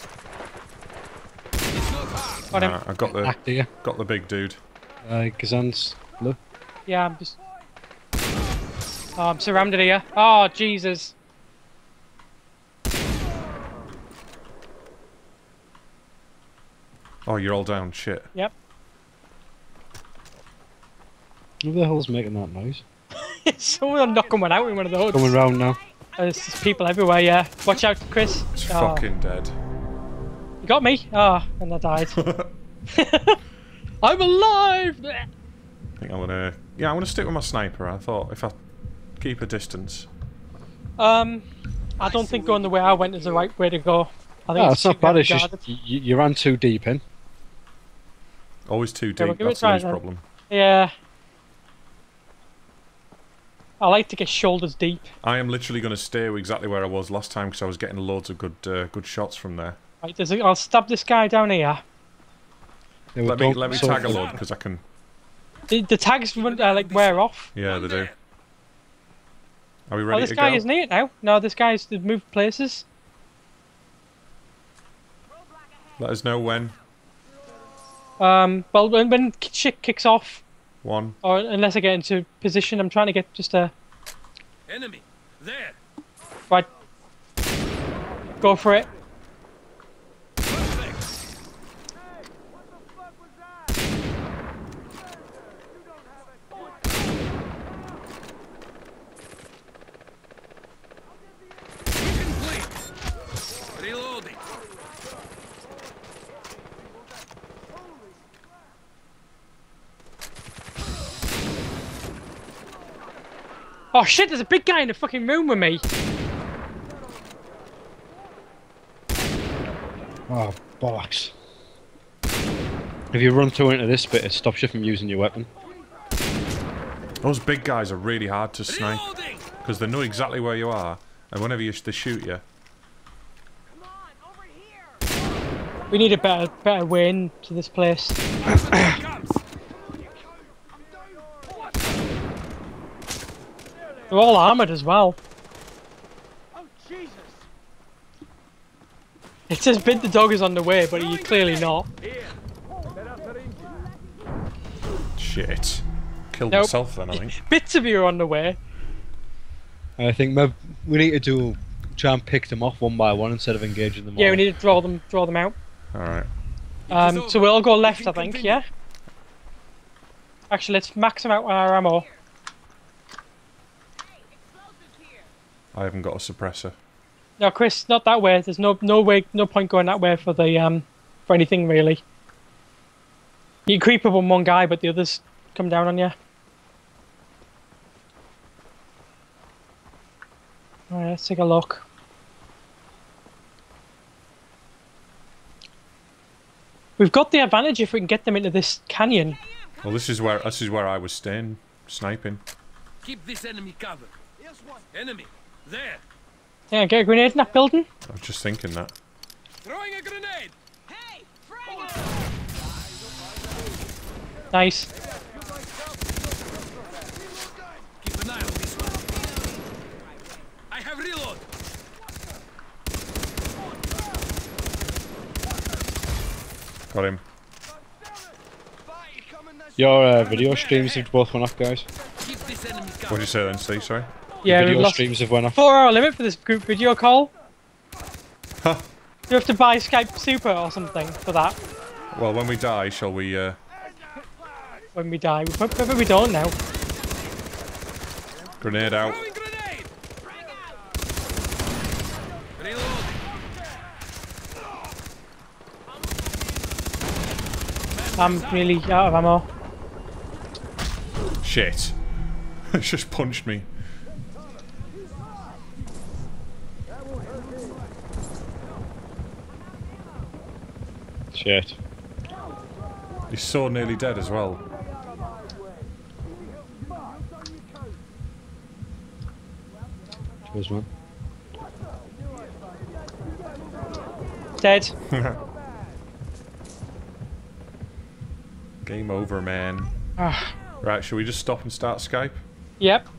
It's not hard. Got him. Uh, I got the Back to you. got the big dude. Uh, Kazan's look. Yeah, I'm just... Oh, I'm surrounded here. Oh, Jesus. Oh, you're all down. Shit. Yep. Who the hell's making that noise? Someone knocking one out in one of the hoods. Coming round now. There's just people everywhere, yeah. Watch out, Chris. It's Oh. fucking dead. You got me? Ah, oh, and I died. I'm alive! I think I'm gonna... Yeah, I'm gonna stick with my sniper. I thought if I keep a distance. Um, I don't think going the way I went is the right way to go. I think Oh, it's it's not too bad, it's guarded. just you, you ran too deep in. Always too Yeah, we'll deep. give it a That's try Lou's then. problem. Yeah. I like to get shoulders deep. I am literally going to stay exactly where I was last time because I was getting loads of good uh, good shots from there. Right, there's a, I'll stab this guy down here. They were Let me don't- let me so- tag a load because I can. The, the tags run, uh, like wear off. Yeah, they do. Are we Oh, ready this to guy go? isn't it now. No, this guy's they've moved places. Let us know when. Um, well, when, when shit kicks off, One. or unless I get into position, I'm trying to get just a Enemy. There. right. Go for it. Perfect. Complete. Reloading. Oh shit! There's a big guy in the fucking room with me. Oh, bollocks. If you run through into this bit, it stops you from using your weapon. Those big guys are really hard to snipe Reloading. because they know exactly where you are, and whenever you sh they shoot you. We need a better, better way into this place. Comes. They're all armored as well. Oh, Jesus! It says "Bid the dog is on the way," but you're clearly not. Shit. Killed Nope. myself then, I think. Bits of you are on the way. I think maybe we need to do try and pick them off one by one instead of engaging them Yeah, all. we need to draw them, draw them out. Alright. Um, so we'll all go left, I think. Yeah. Actually, let's max them out on our ammo. I haven't got a suppressor. No, Chris, not that way. There's no no way, no point going that way for the um for anything really. You can creep up on one guy, but the others come down on you. Alright, let's take a look. We've got the advantage if we can get them into this canyon. Well, this is where this is where I was staying, sniping. Keep this enemy covered. Enemy. There. Yeah, get a grenade in that building. I was just thinking that. Throwing a grenade. Hey, frag! Nice. Keep an eye on this one. I have reload. Got him. Your uh, video streams have both went off, guys. Keep this enemy covered. What'd you say then, Steve? Sorry? Yeah, we've Video lost streams have went off. four hour limit for this group video call. Huh. You have to buy Skype Super or something for that Well, when we die, shall we, uh... when we die. Maybe we don't now. Grenade out. Throwing grenade. Reloading. I'm really out of ammo. Shit. It's just punched me. Shit. He's so nearly dead as well. Cheers, man. Dead. Game over, man. Ah, Right, shall we just stop and start Skype? yep.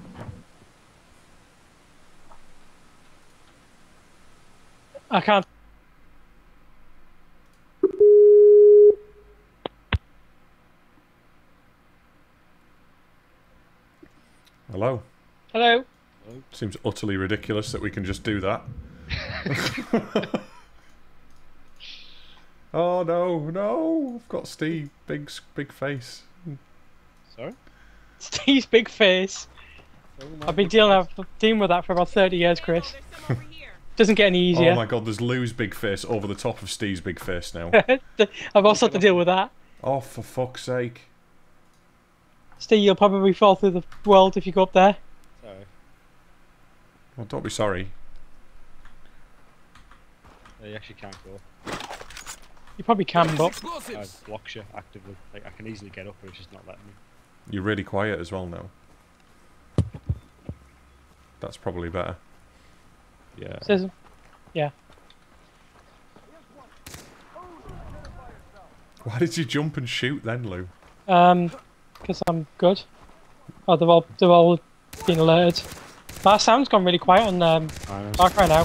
I can't. Hello? Hello. Seems utterly ridiculous that we can just do that. Oh no, no! I've got Steve. Big, s- big face. Sorry? Steve's big face. I've been dealing, I've been dealing with that for about thirty years, Chris. Doesn't get any easier. Oh my god, there's Lou's big face over the top of Steve's big face now. I've also had to deal with that. Oh, for fuck's sake. Steve, you'll probably fall through the world if you go up there. Sorry. Well, don't be sorry. Yeah, you actually can't go. You probably can, but It Explosives. blocks you actively. Like, I can easily get up, but it's just not letting me. You're really quiet as well now. That's probably better. Yeah. says, yeah. Why did you jump and shoot then, Lou? Um, because I'm good. Oh, they've all they've all been alerted. That sound's gone really quiet on um, Far Cry now.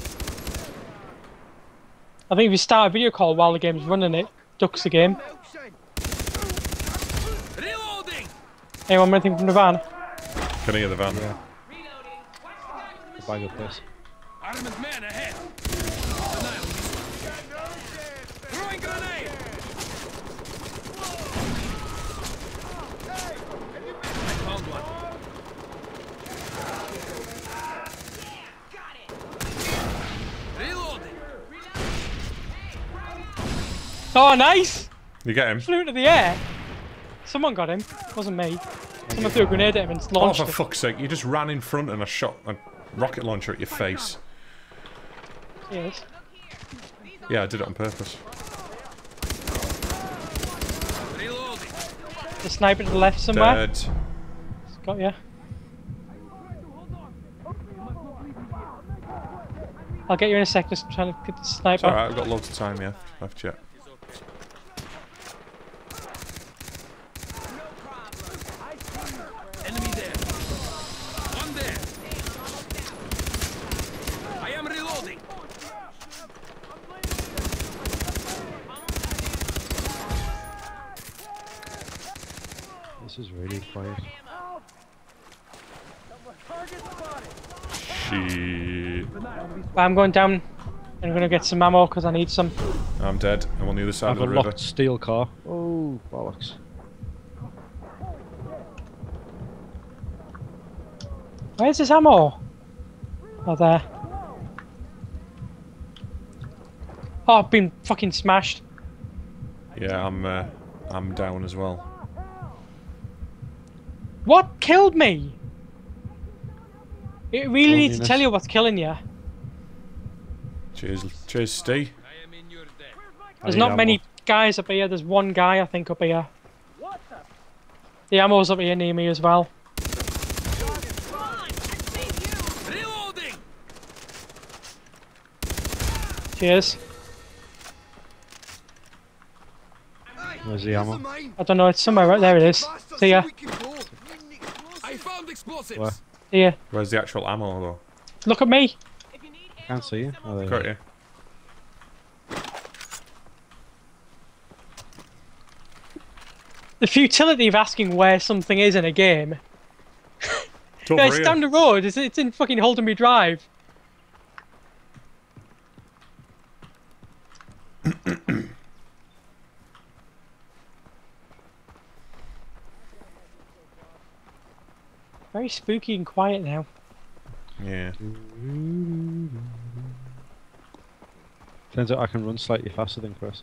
I think if you start a video call while the game's running, it ducks the game. Reloading. Anyone want anything from the van? Can I hear the van? Yeah. The bag of this. Armed man ahead. Denial this one. Throwing grenade. I found one. Reloading. Oh, nice! You get him? Flew into the air. Someone got him. Wasn't me. Someone threw a grenade at him and Oh, launched for it. fuck's sake, you just ran in front and I shot a rocket launcher at your face. Yes. Yeah, I did it on purpose. Reloading. The sniper to the left somewhere. Dead. Got ya. I'll get you in a sec, just trying to get the sniper. Alright, I've got loads of time left, left yet. Enemy there. One there. I am reloading. This is really quiet. Shit. I'm going down and I'm going to get some ammo because I need some. I'm dead. I'm on the other side I've of a the river. locked steel car. Oh, bollocks. Where's this ammo? Oh, there. Oh, I've been fucking smashed. Yeah, I'm uh, I'm down as well. What killed me? It really needs to Loneliness. tell you what's killing you. Cheers, cheers, Steve. I am in your debt. There's need not ammo. many guys up here. There's one guy, I think, up here. The ammo's up here near me as well. Reloading. Cheers. Where's the ammo? I don't know, it's somewhere right there. It is. See ya. I found explosives. Where? See ya. Where's the actual ammo though? Look at me. Can't see you. Oh, there you Got are. you. The futility of asking where something is in a game. It's over Yeah, it's here. down the road. It's, it's in fucking Holdenby Drive. Very spooky and quiet now. Yeah. Turns out I can run slightly faster than Chris.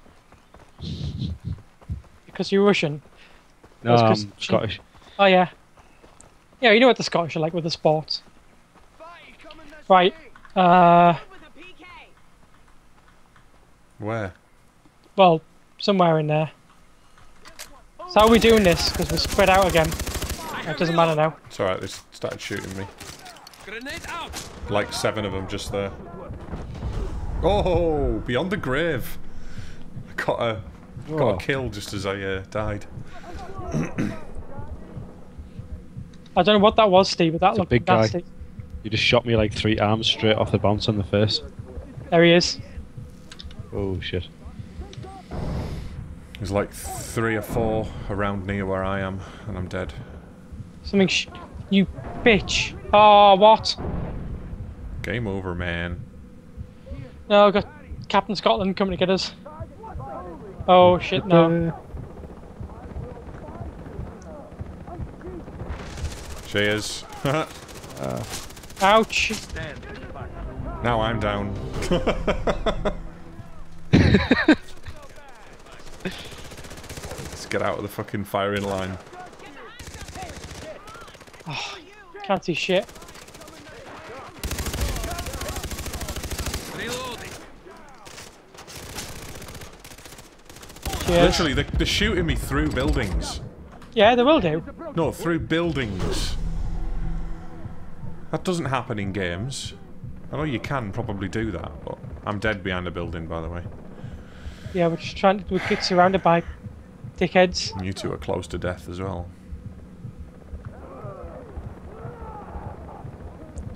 Because you're Russian. No, That's 'cause I'm she- Scottish. Oh yeah. Yeah, you know what the Scottish are like with the sports. Right. Uh, Where? well, somewhere in there. So how are we doing this? Because we're spread out again. It doesn't matter now. It's alright, they s- started shooting me. Grenade out. Like seven of them just there. Oh, beyond the grave. I got a, got Oh. a kill just as I uh, died. I don't know what that was, Steve, but that It's a looked big guy. nasty. You just shot me like three arms straight off the bounce on the face. There he is. Oh shit. There's like three or four around near where I am, and I'm dead. Something sh- you bitch. Oh, what? Game over, man. No, I've got Captain Scotland coming to get us. Oh shit, no. Cheers. Ouch. Now I'm down. Let's get out of the fucking firing line. Can't see shit. Reloading. Cheers. Literally, they're, they're shooting me through buildings. Yeah, they will do. No, through buildings. That doesn't happen in games. I know you can probably do that, but I'm dead behind a building, by the way. Yeah, we're just trying to. We get surrounded by dickheads. And you two are close to death as well.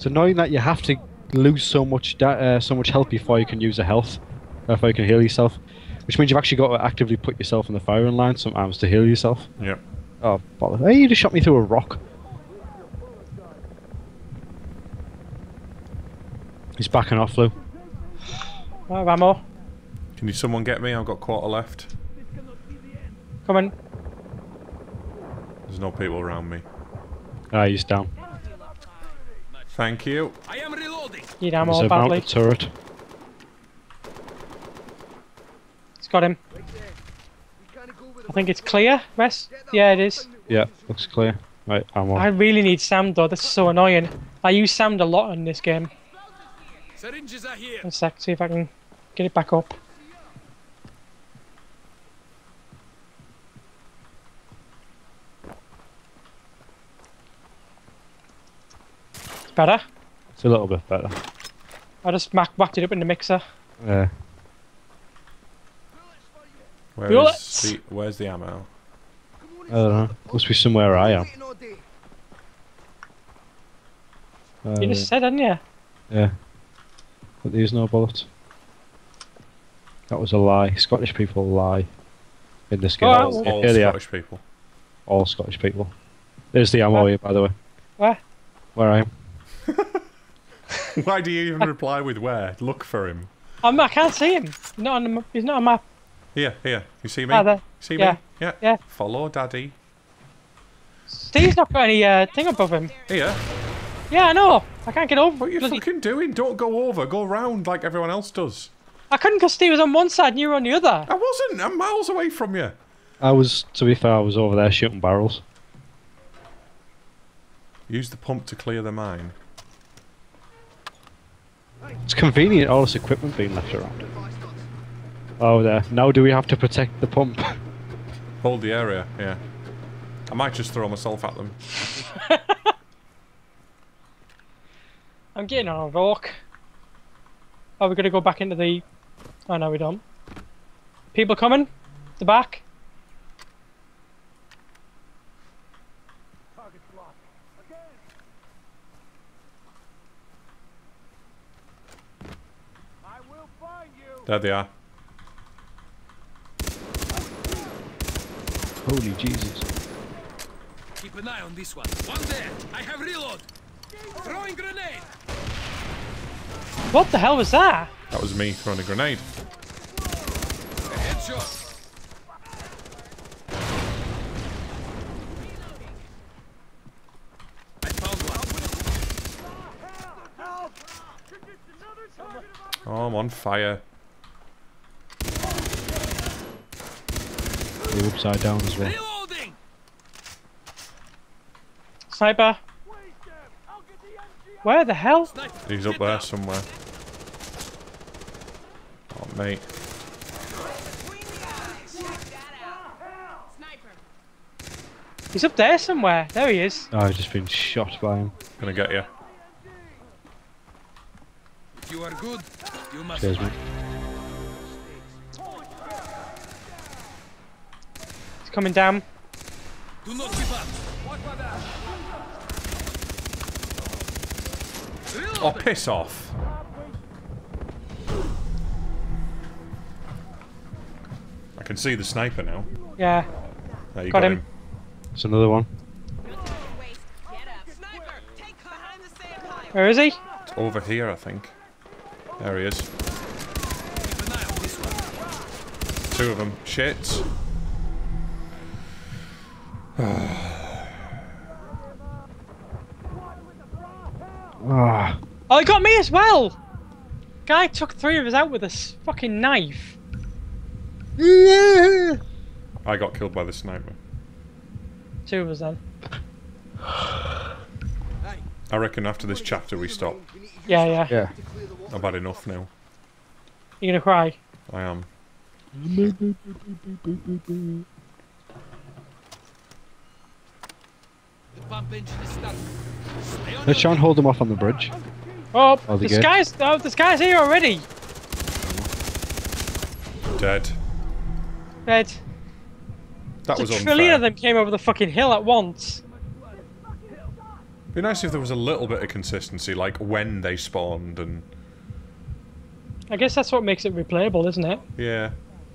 It's annoying that you have to lose so much da uh, so much health before you can use a health, uh, before you can heal yourself. Which means you've actually got to actively put yourself in the firing line sometimes to heal yourself. Yep. Oh, bother. Hey, you just shot me through a rock. He's backing off, Lou. I have ammo. Can you someone get me? I've got quarter left. Come on. There's no people around me. Ah, he's down. Thank you. I am reloading. Need There's ammo a badly. mounted turret. It's got him. I think it's clear, Wes? Yeah, it is. Yeah, looks clear. Right, ammo. I really need Sam though, this is so annoying. I use Sam a lot in this game. Syringes are here. One sec, see if I can get it back up. It's better. It's a little bit better. I just mac whacked it up in the mixer. Yeah. Where Bullets! is the, where's the ammo? I don't know. Must be somewhere I am. Uh, You just said, didn't you? Yeah. But there's no bullets. That was a lie. Scottish people lie in this game. Oh, All, well- all Here they are. Scottish people. All Scottish people. There's the ammo Where? here, by the way. Where? Where I am. Why do you even reply with where? Look for him. I'm, I can't see him. He's not on the map. He's not on map. Here, here. You see me? Ah, there. See Yeah. me? Yeah. Yeah. Follow daddy. Steve's not got any uh, thing above him. Here. Yeah, I know. I can't get over. What are you bloody- fucking doing? Don't go over. Go round like everyone else does. I couldn't because Steve was on one side and you were on the other. I wasn't. I'm miles away from you. I was, to be fair, I was over there shooting barrels. Use the pump to clear the mine. It's convenient, all this equipment being left around. Oh, there. Now do we have to protect the pump? Hold the area, yeah. I might just throw myself at them. I'm getting on a rock. Oh, we're gonna go back into the... Oh, no, we don't. People coming? The back? There they are. Holy Jesus. Keep an eye on this one. One there. I have reload. Throwing grenade. What the hell was that? That was me throwing a grenade. A headshot. I found one. Oh, I'm on fire. You're upside down as well. Reloading. Sniper. Where the hell? Sniper. He's up Get there down. somewhere. Oh, mate. He's up there somewhere. There he is. Oh, I've just been shot by him. Gonna get you. If you are good, you must Cheers, fight. mate. He's coming down. Do not give up. Oh, piss off. I can see the sniper now. Yeah. There you Got got, him. him. It's another one. Where is he? It's over here, I think. There he is. Keep an eye on this one. Two of them. Shit. Ah, Oh, he got me as well! Guy took three of us out with a s- fucking knife. I got killed by the sniper. Two of us then. I reckon after this chapter we stop. Yeah, yeah. yeah. I've had enough now. You gonna cry? I am. The pump engine is starting. Stay on Let's try your and hold them off on the bridge. Oh, Oh, they this good? guy's oh, this guy's here already. Dead. Red. That was a trillion unfair. of them came over the fucking hill at once. Be nice if there was a little bit of consistency, like when they spawned and. I guess that's what makes it replayable, isn't it? Yeah.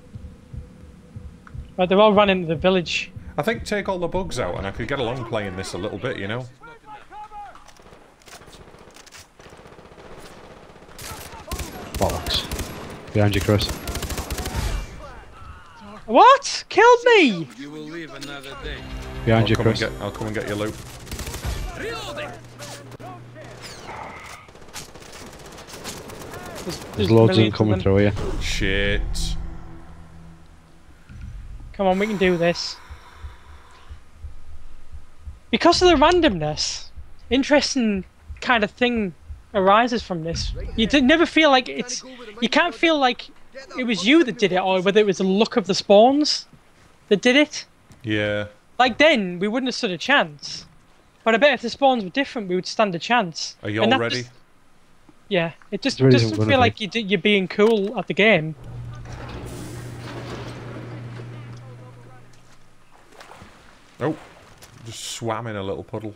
Right, they're all running to the village. I think take all the bugs out and I could get along playing this a little bit, you know? Bollocks. Behind you, Chris. What? Killed me! You will live another day. Behind I'll you, come and Chris. get, I'll come and get your loot. Reloading. There's, There's loads of them millions coming them. through here. Shit. Come on, we can do this. Because of the randomness, interesting kind of thing arises from this. You did never feel like it's. You can't feel like it was you that did it, or whether it was the luck of the spawns that did it. Yeah. Like then, we wouldn't have stood a chance. But I bet if the spawns were different, we would stand a chance. Are you And all that ready? just- yeah, it just There isn't doesn't gonna feel be. like you d- you're being cool at the game. Oh. Just swam in a little puddle.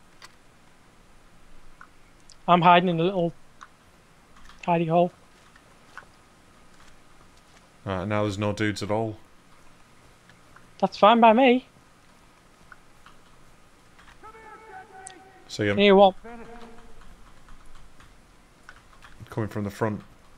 I'm hiding in a little hidey hole. Alright, now there's no dudes at all. That's fine by me. See him Here, what? coming from the front.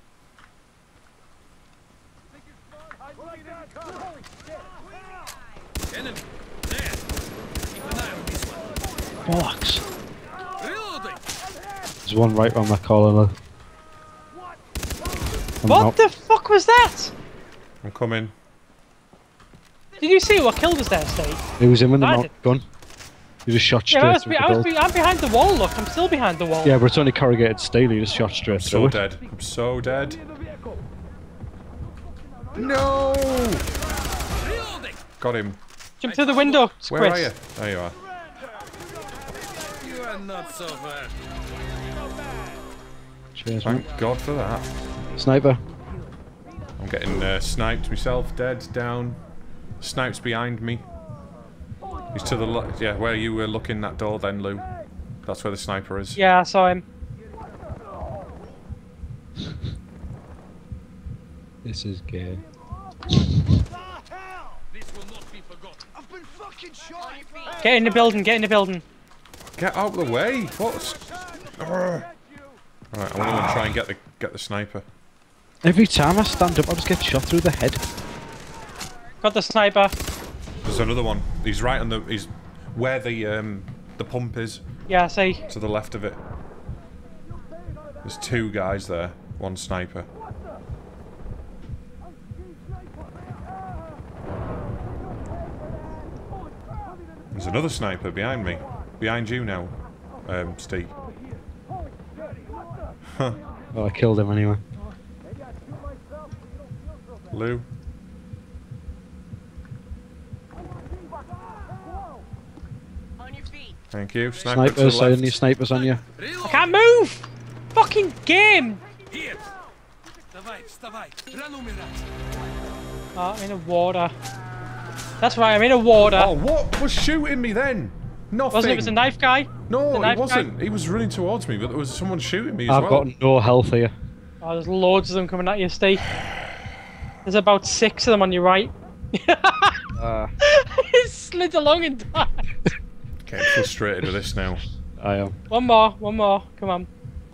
Enemy. There. Keep an eye on this one. Bollocks. Reloading. There's one right on that corner. I'm What not- the fuck was that? I'm coming. Did you see what killed us there, Steve? It was him with the I mount did. gun. You just shot Yeah, straight I was, through be- the I was build. be- I'm behind the wall, look. I'm still behind the wall. Yeah, but it's only corrugated steel. You just shot straight I'm through so it. dead. I'm so dead. No! Reloading. Got him. Jump through the window, Where Chris. are you? There you are. You are not so bad. Cheers, mate. Thank God for that. Sniper. I'm getting uh, sniped myself. Dead. Down. Snipes behind me. He's to the left. Yeah, where you were looking that door then, Lou. That's where the sniper is. Yeah, I saw him. This is gay. This will not be forgotten. I've been fucking shot. Get in the building, get in the building. Get out of the way! What's... Alright, I'm gonna try and get the get the sniper. Every time I stand up, I just get shot through the head. Got the sniper. There's another one. He's right on the... He's where the um the pump is. Yeah, I see. To the left of it. There's two guys there. One sniper. There's another sniper behind me. Behind you now, um, Steve. Huh. Well, I killed him anyway. Lou. On your feet. Thank you. Sniper to the Snipers, left. any snipers on you? I can't move! Fucking game! Here. Вставай, вставай. Рано умирать. Oh, I'm in a water. That's right, I'm in a water. Oh, what was shooting me then? Nothing. Wasn't it was a knife guy? No, The he knife wasn't. guy? He was running towards me, but there was someone shooting me as I've well. got no health here. Oh, there's loads of them coming at you, Steve. There's about six of them on your right. Uh, He slid along and died. Getting frustrated with this now. I am. One more, one more. Come on.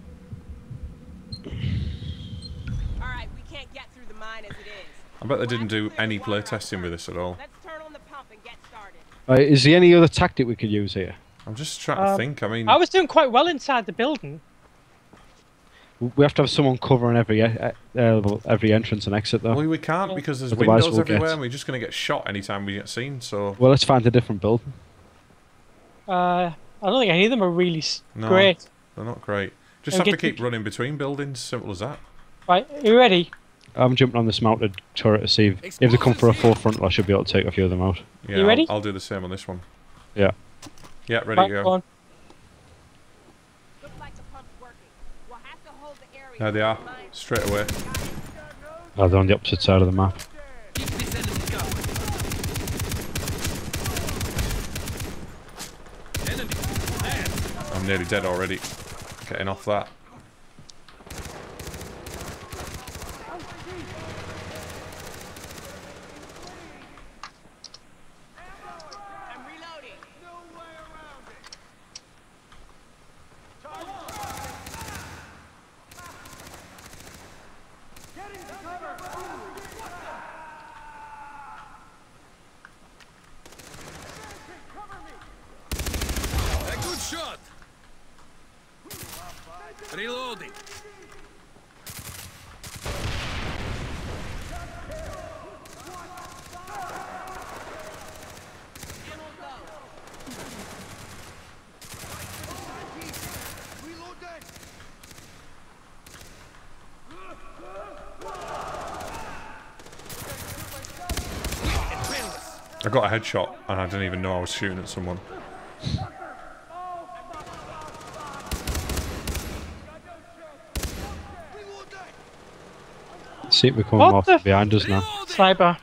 Alright, we can't get through the mine as it is. I bet they didn't do any playtesting with this at all. Let's turn on the pump and get started. Uh, is there any other tactic we could use here? I'm just trying to Um, think. I mean, I was doing quite well inside the building. We have to have someone covering every e- uh, well, every entrance and exit, though. well, we can't because there's Otherwise windows we'll everywhere, get- and we're just going to get shot anytime we get seen. So Well, let's find a different building. Uh, I don't think any of them are really s No. great. they're not great. Just And have to get- keep running between buildings. Simple as that. Right, are you ready? I'm jumping on this mounted turret to see if, if they come for a full frontal, I should be able to take a few of them out. Yeah, You ready? I'll, I'll do the same on this one. Yeah. Yeah, ready Right, to go go. on. Looks like the pump's working. We'll have to hold the area. There they are. Mine. Straight away. Oh, they're on the opposite side of the map. Keep this enemy covered. Enemy. There. I'm I'm nearly dead already. Getting off that. I'm reloading. A good shot. Reloading. I got a headshot and I didn't even know I was shooting at someone. See it, we're coming What off the f- behind us now. Sniper.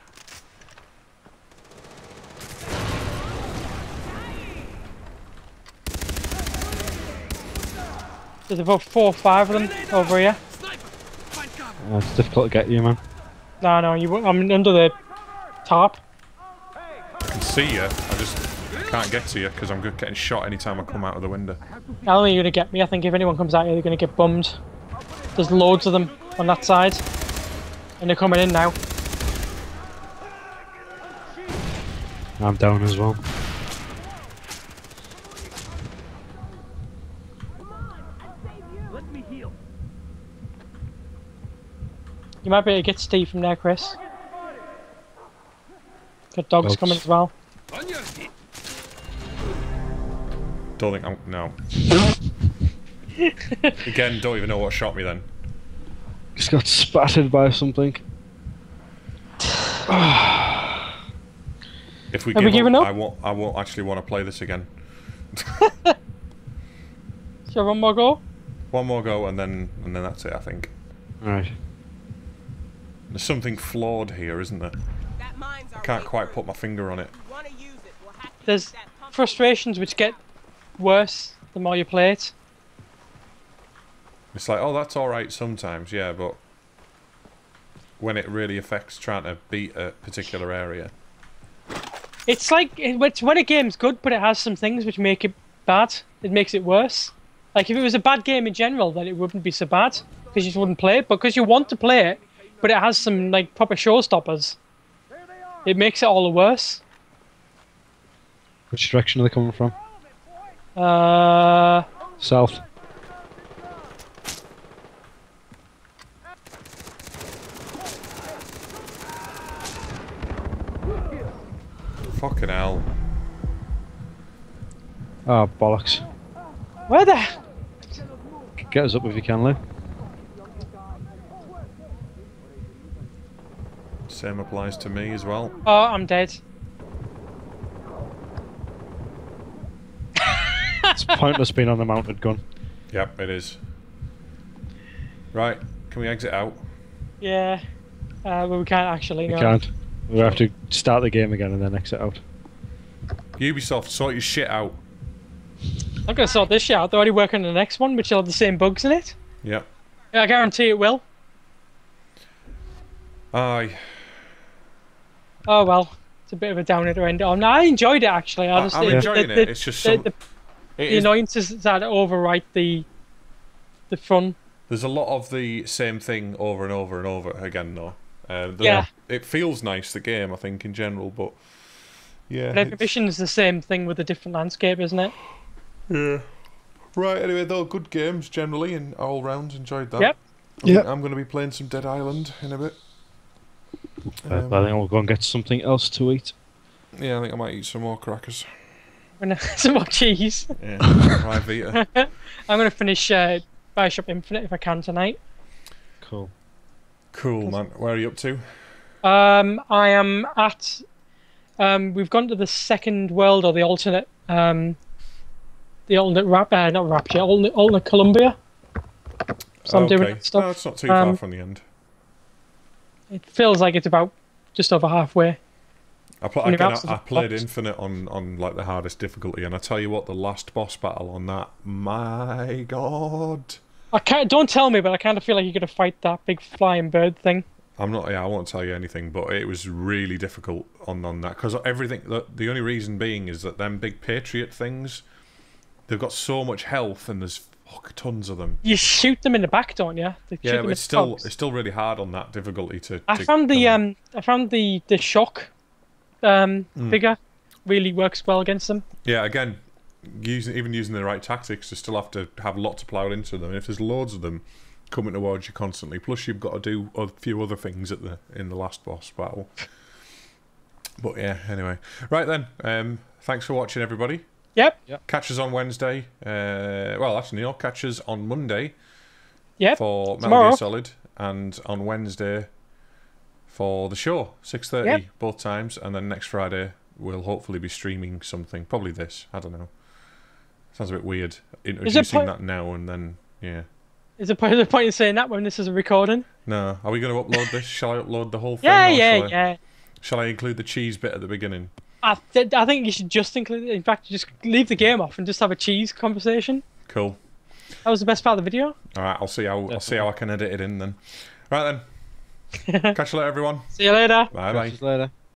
There's about four or five of them over here. Uh, it's difficult to get you, man. No, no, you. I'm under the tarp. I can see you, I just can't get to you because I'm getting shot anytime I come out of the window. I don't think you're gonna get me. I think if anyone comes out here, they're gonna get bummed. There's loads of them on that side, and they're coming in now. I'm down as well. You might be able to get Steve from there, Chris. Got dogs Dogs. coming as well. On your feet. Don't think I'm... no. Again, don't even know what shot me then. Just got spattered by something. If we Have give we given up, up? I won't, I won't actually want to play this again. Shall one more go? One more go and then and then that's it, I think. Alright. There's something flawed here, isn't there? That mine's our I can't way quite through. put my finger on it. If you wanna use it, we'll have to There's use that pump- frustrations which get worse the more you play it. It's like, oh, that's alright sometimes, yeah, but when it really affects trying to beat a particular area. It's like it's when a game's good, but it has some things which make it bad. It makes it worse. Like if it was a bad game in general, then it wouldn't be so bad because you just wouldn't play it. But because you want to play it, but it has some like proper showstoppers, it makes it all the worse. Which direction are they coming from? Uh, South. Fucking hell. Oh, bollocks. where the? Get us up if you can, Lou. Same applies to me as well. Oh, I'm dead. It's pointless being on the mounted gun. Yep, it is. Right, can we exit out? Yeah. Uh, well, we can't actually. We No. can't. We have to start the game again and then exit out. Ubisoft, sort your shit out. I'm gonna sort this shit out. They're already working on the next one, which will have the same bugs in it. Yep. I guarantee it will. Aye. Oh well, it's a bit of a downer to end it on. No, I enjoyed it actually. I I- just I'm the- enjoying the, it, it's just the, some- the, It the is- annoyances that overwrite the the fun. There's a lot of the same thing over and over and over again, though. Uh, the- Yeah. It feels nice, the game, I think, in general, but... Yeah. But every it's- mission is the same thing with a different landscape, isn't it? Yeah. Right, anyway, though, good games, generally, and all rounds, enjoyed that. Yep. I think Yep. I'm going to be playing some Dead Island in a bit. Uh, Um, I think we'll go and get something else to eat. Yeah, I think I might eat some more crackers. When some more cheese. Yeah, right, Vita. I'm gonna finish uh, Bioshock Infinite if I can tonight. Cool. Cool, man. Where are you up to? Um, I am at. Um, we've gone to the second world or the alternate. Um, the alternate rap, uh, not Rapture, alternate, alternate Columbia. So I'm doing Okay. that stuff. No, it's not too far Um, from the end. It feels like it's about just over halfway. I, pl- When again, your mouse I, I is played locked. Infinite on, on like the hardest difficulty, and I tell you what, the last boss battle on that, my god. I can't. Don't tell me, but I kind of feel like you're gonna fight that big flying bird thing. I'm not. Yeah, I won't tell you anything, but it was really difficult on on that because everything. The, the only reason being is that them big Patriot things, they've got so much health, and there's fuck tons of them. You shoot them in the back, don't you? They shoot Yeah, them but in it's the still tops. it's still really hard on that difficulty to. I to found the come- um. I found the the shock, um, Mm. figure, really works well against them. Yeah, again, using even using the right tactics, you still have to have lots ploughed into them. And if there's loads of them coming towards you constantly, plus you've got to do a few other things at the in the last boss battle. But yeah, anyway, right then. Um, thanks for watching, everybody. Yep. Catch us on Wednesday. Uh, well, actually, no, catch us on Monday Yep. for Metal Tomorrow. Gear Solid, and on Wednesday for the show, six thirty Yep. both times, and then next Friday we'll hopefully be streaming something, probably this. I don't know. Sounds a bit weird introducing point- that now and then. Yeah. Is there point, is there point in saying that when this is a recording? No, are we going to upload this? Shall I upload the whole thing? Yeah, or yeah, shall I, yeah. Shall I include the cheese bit at the beginning? I, th- I think you should just include. In fact, just leave the game off and just have a cheese conversation. Cool. That was the best part of the video. All right, I'll see how I'll see how I can edit it in then. Right then. Catch you later, everyone. See you later. Bye bye. Catch us later.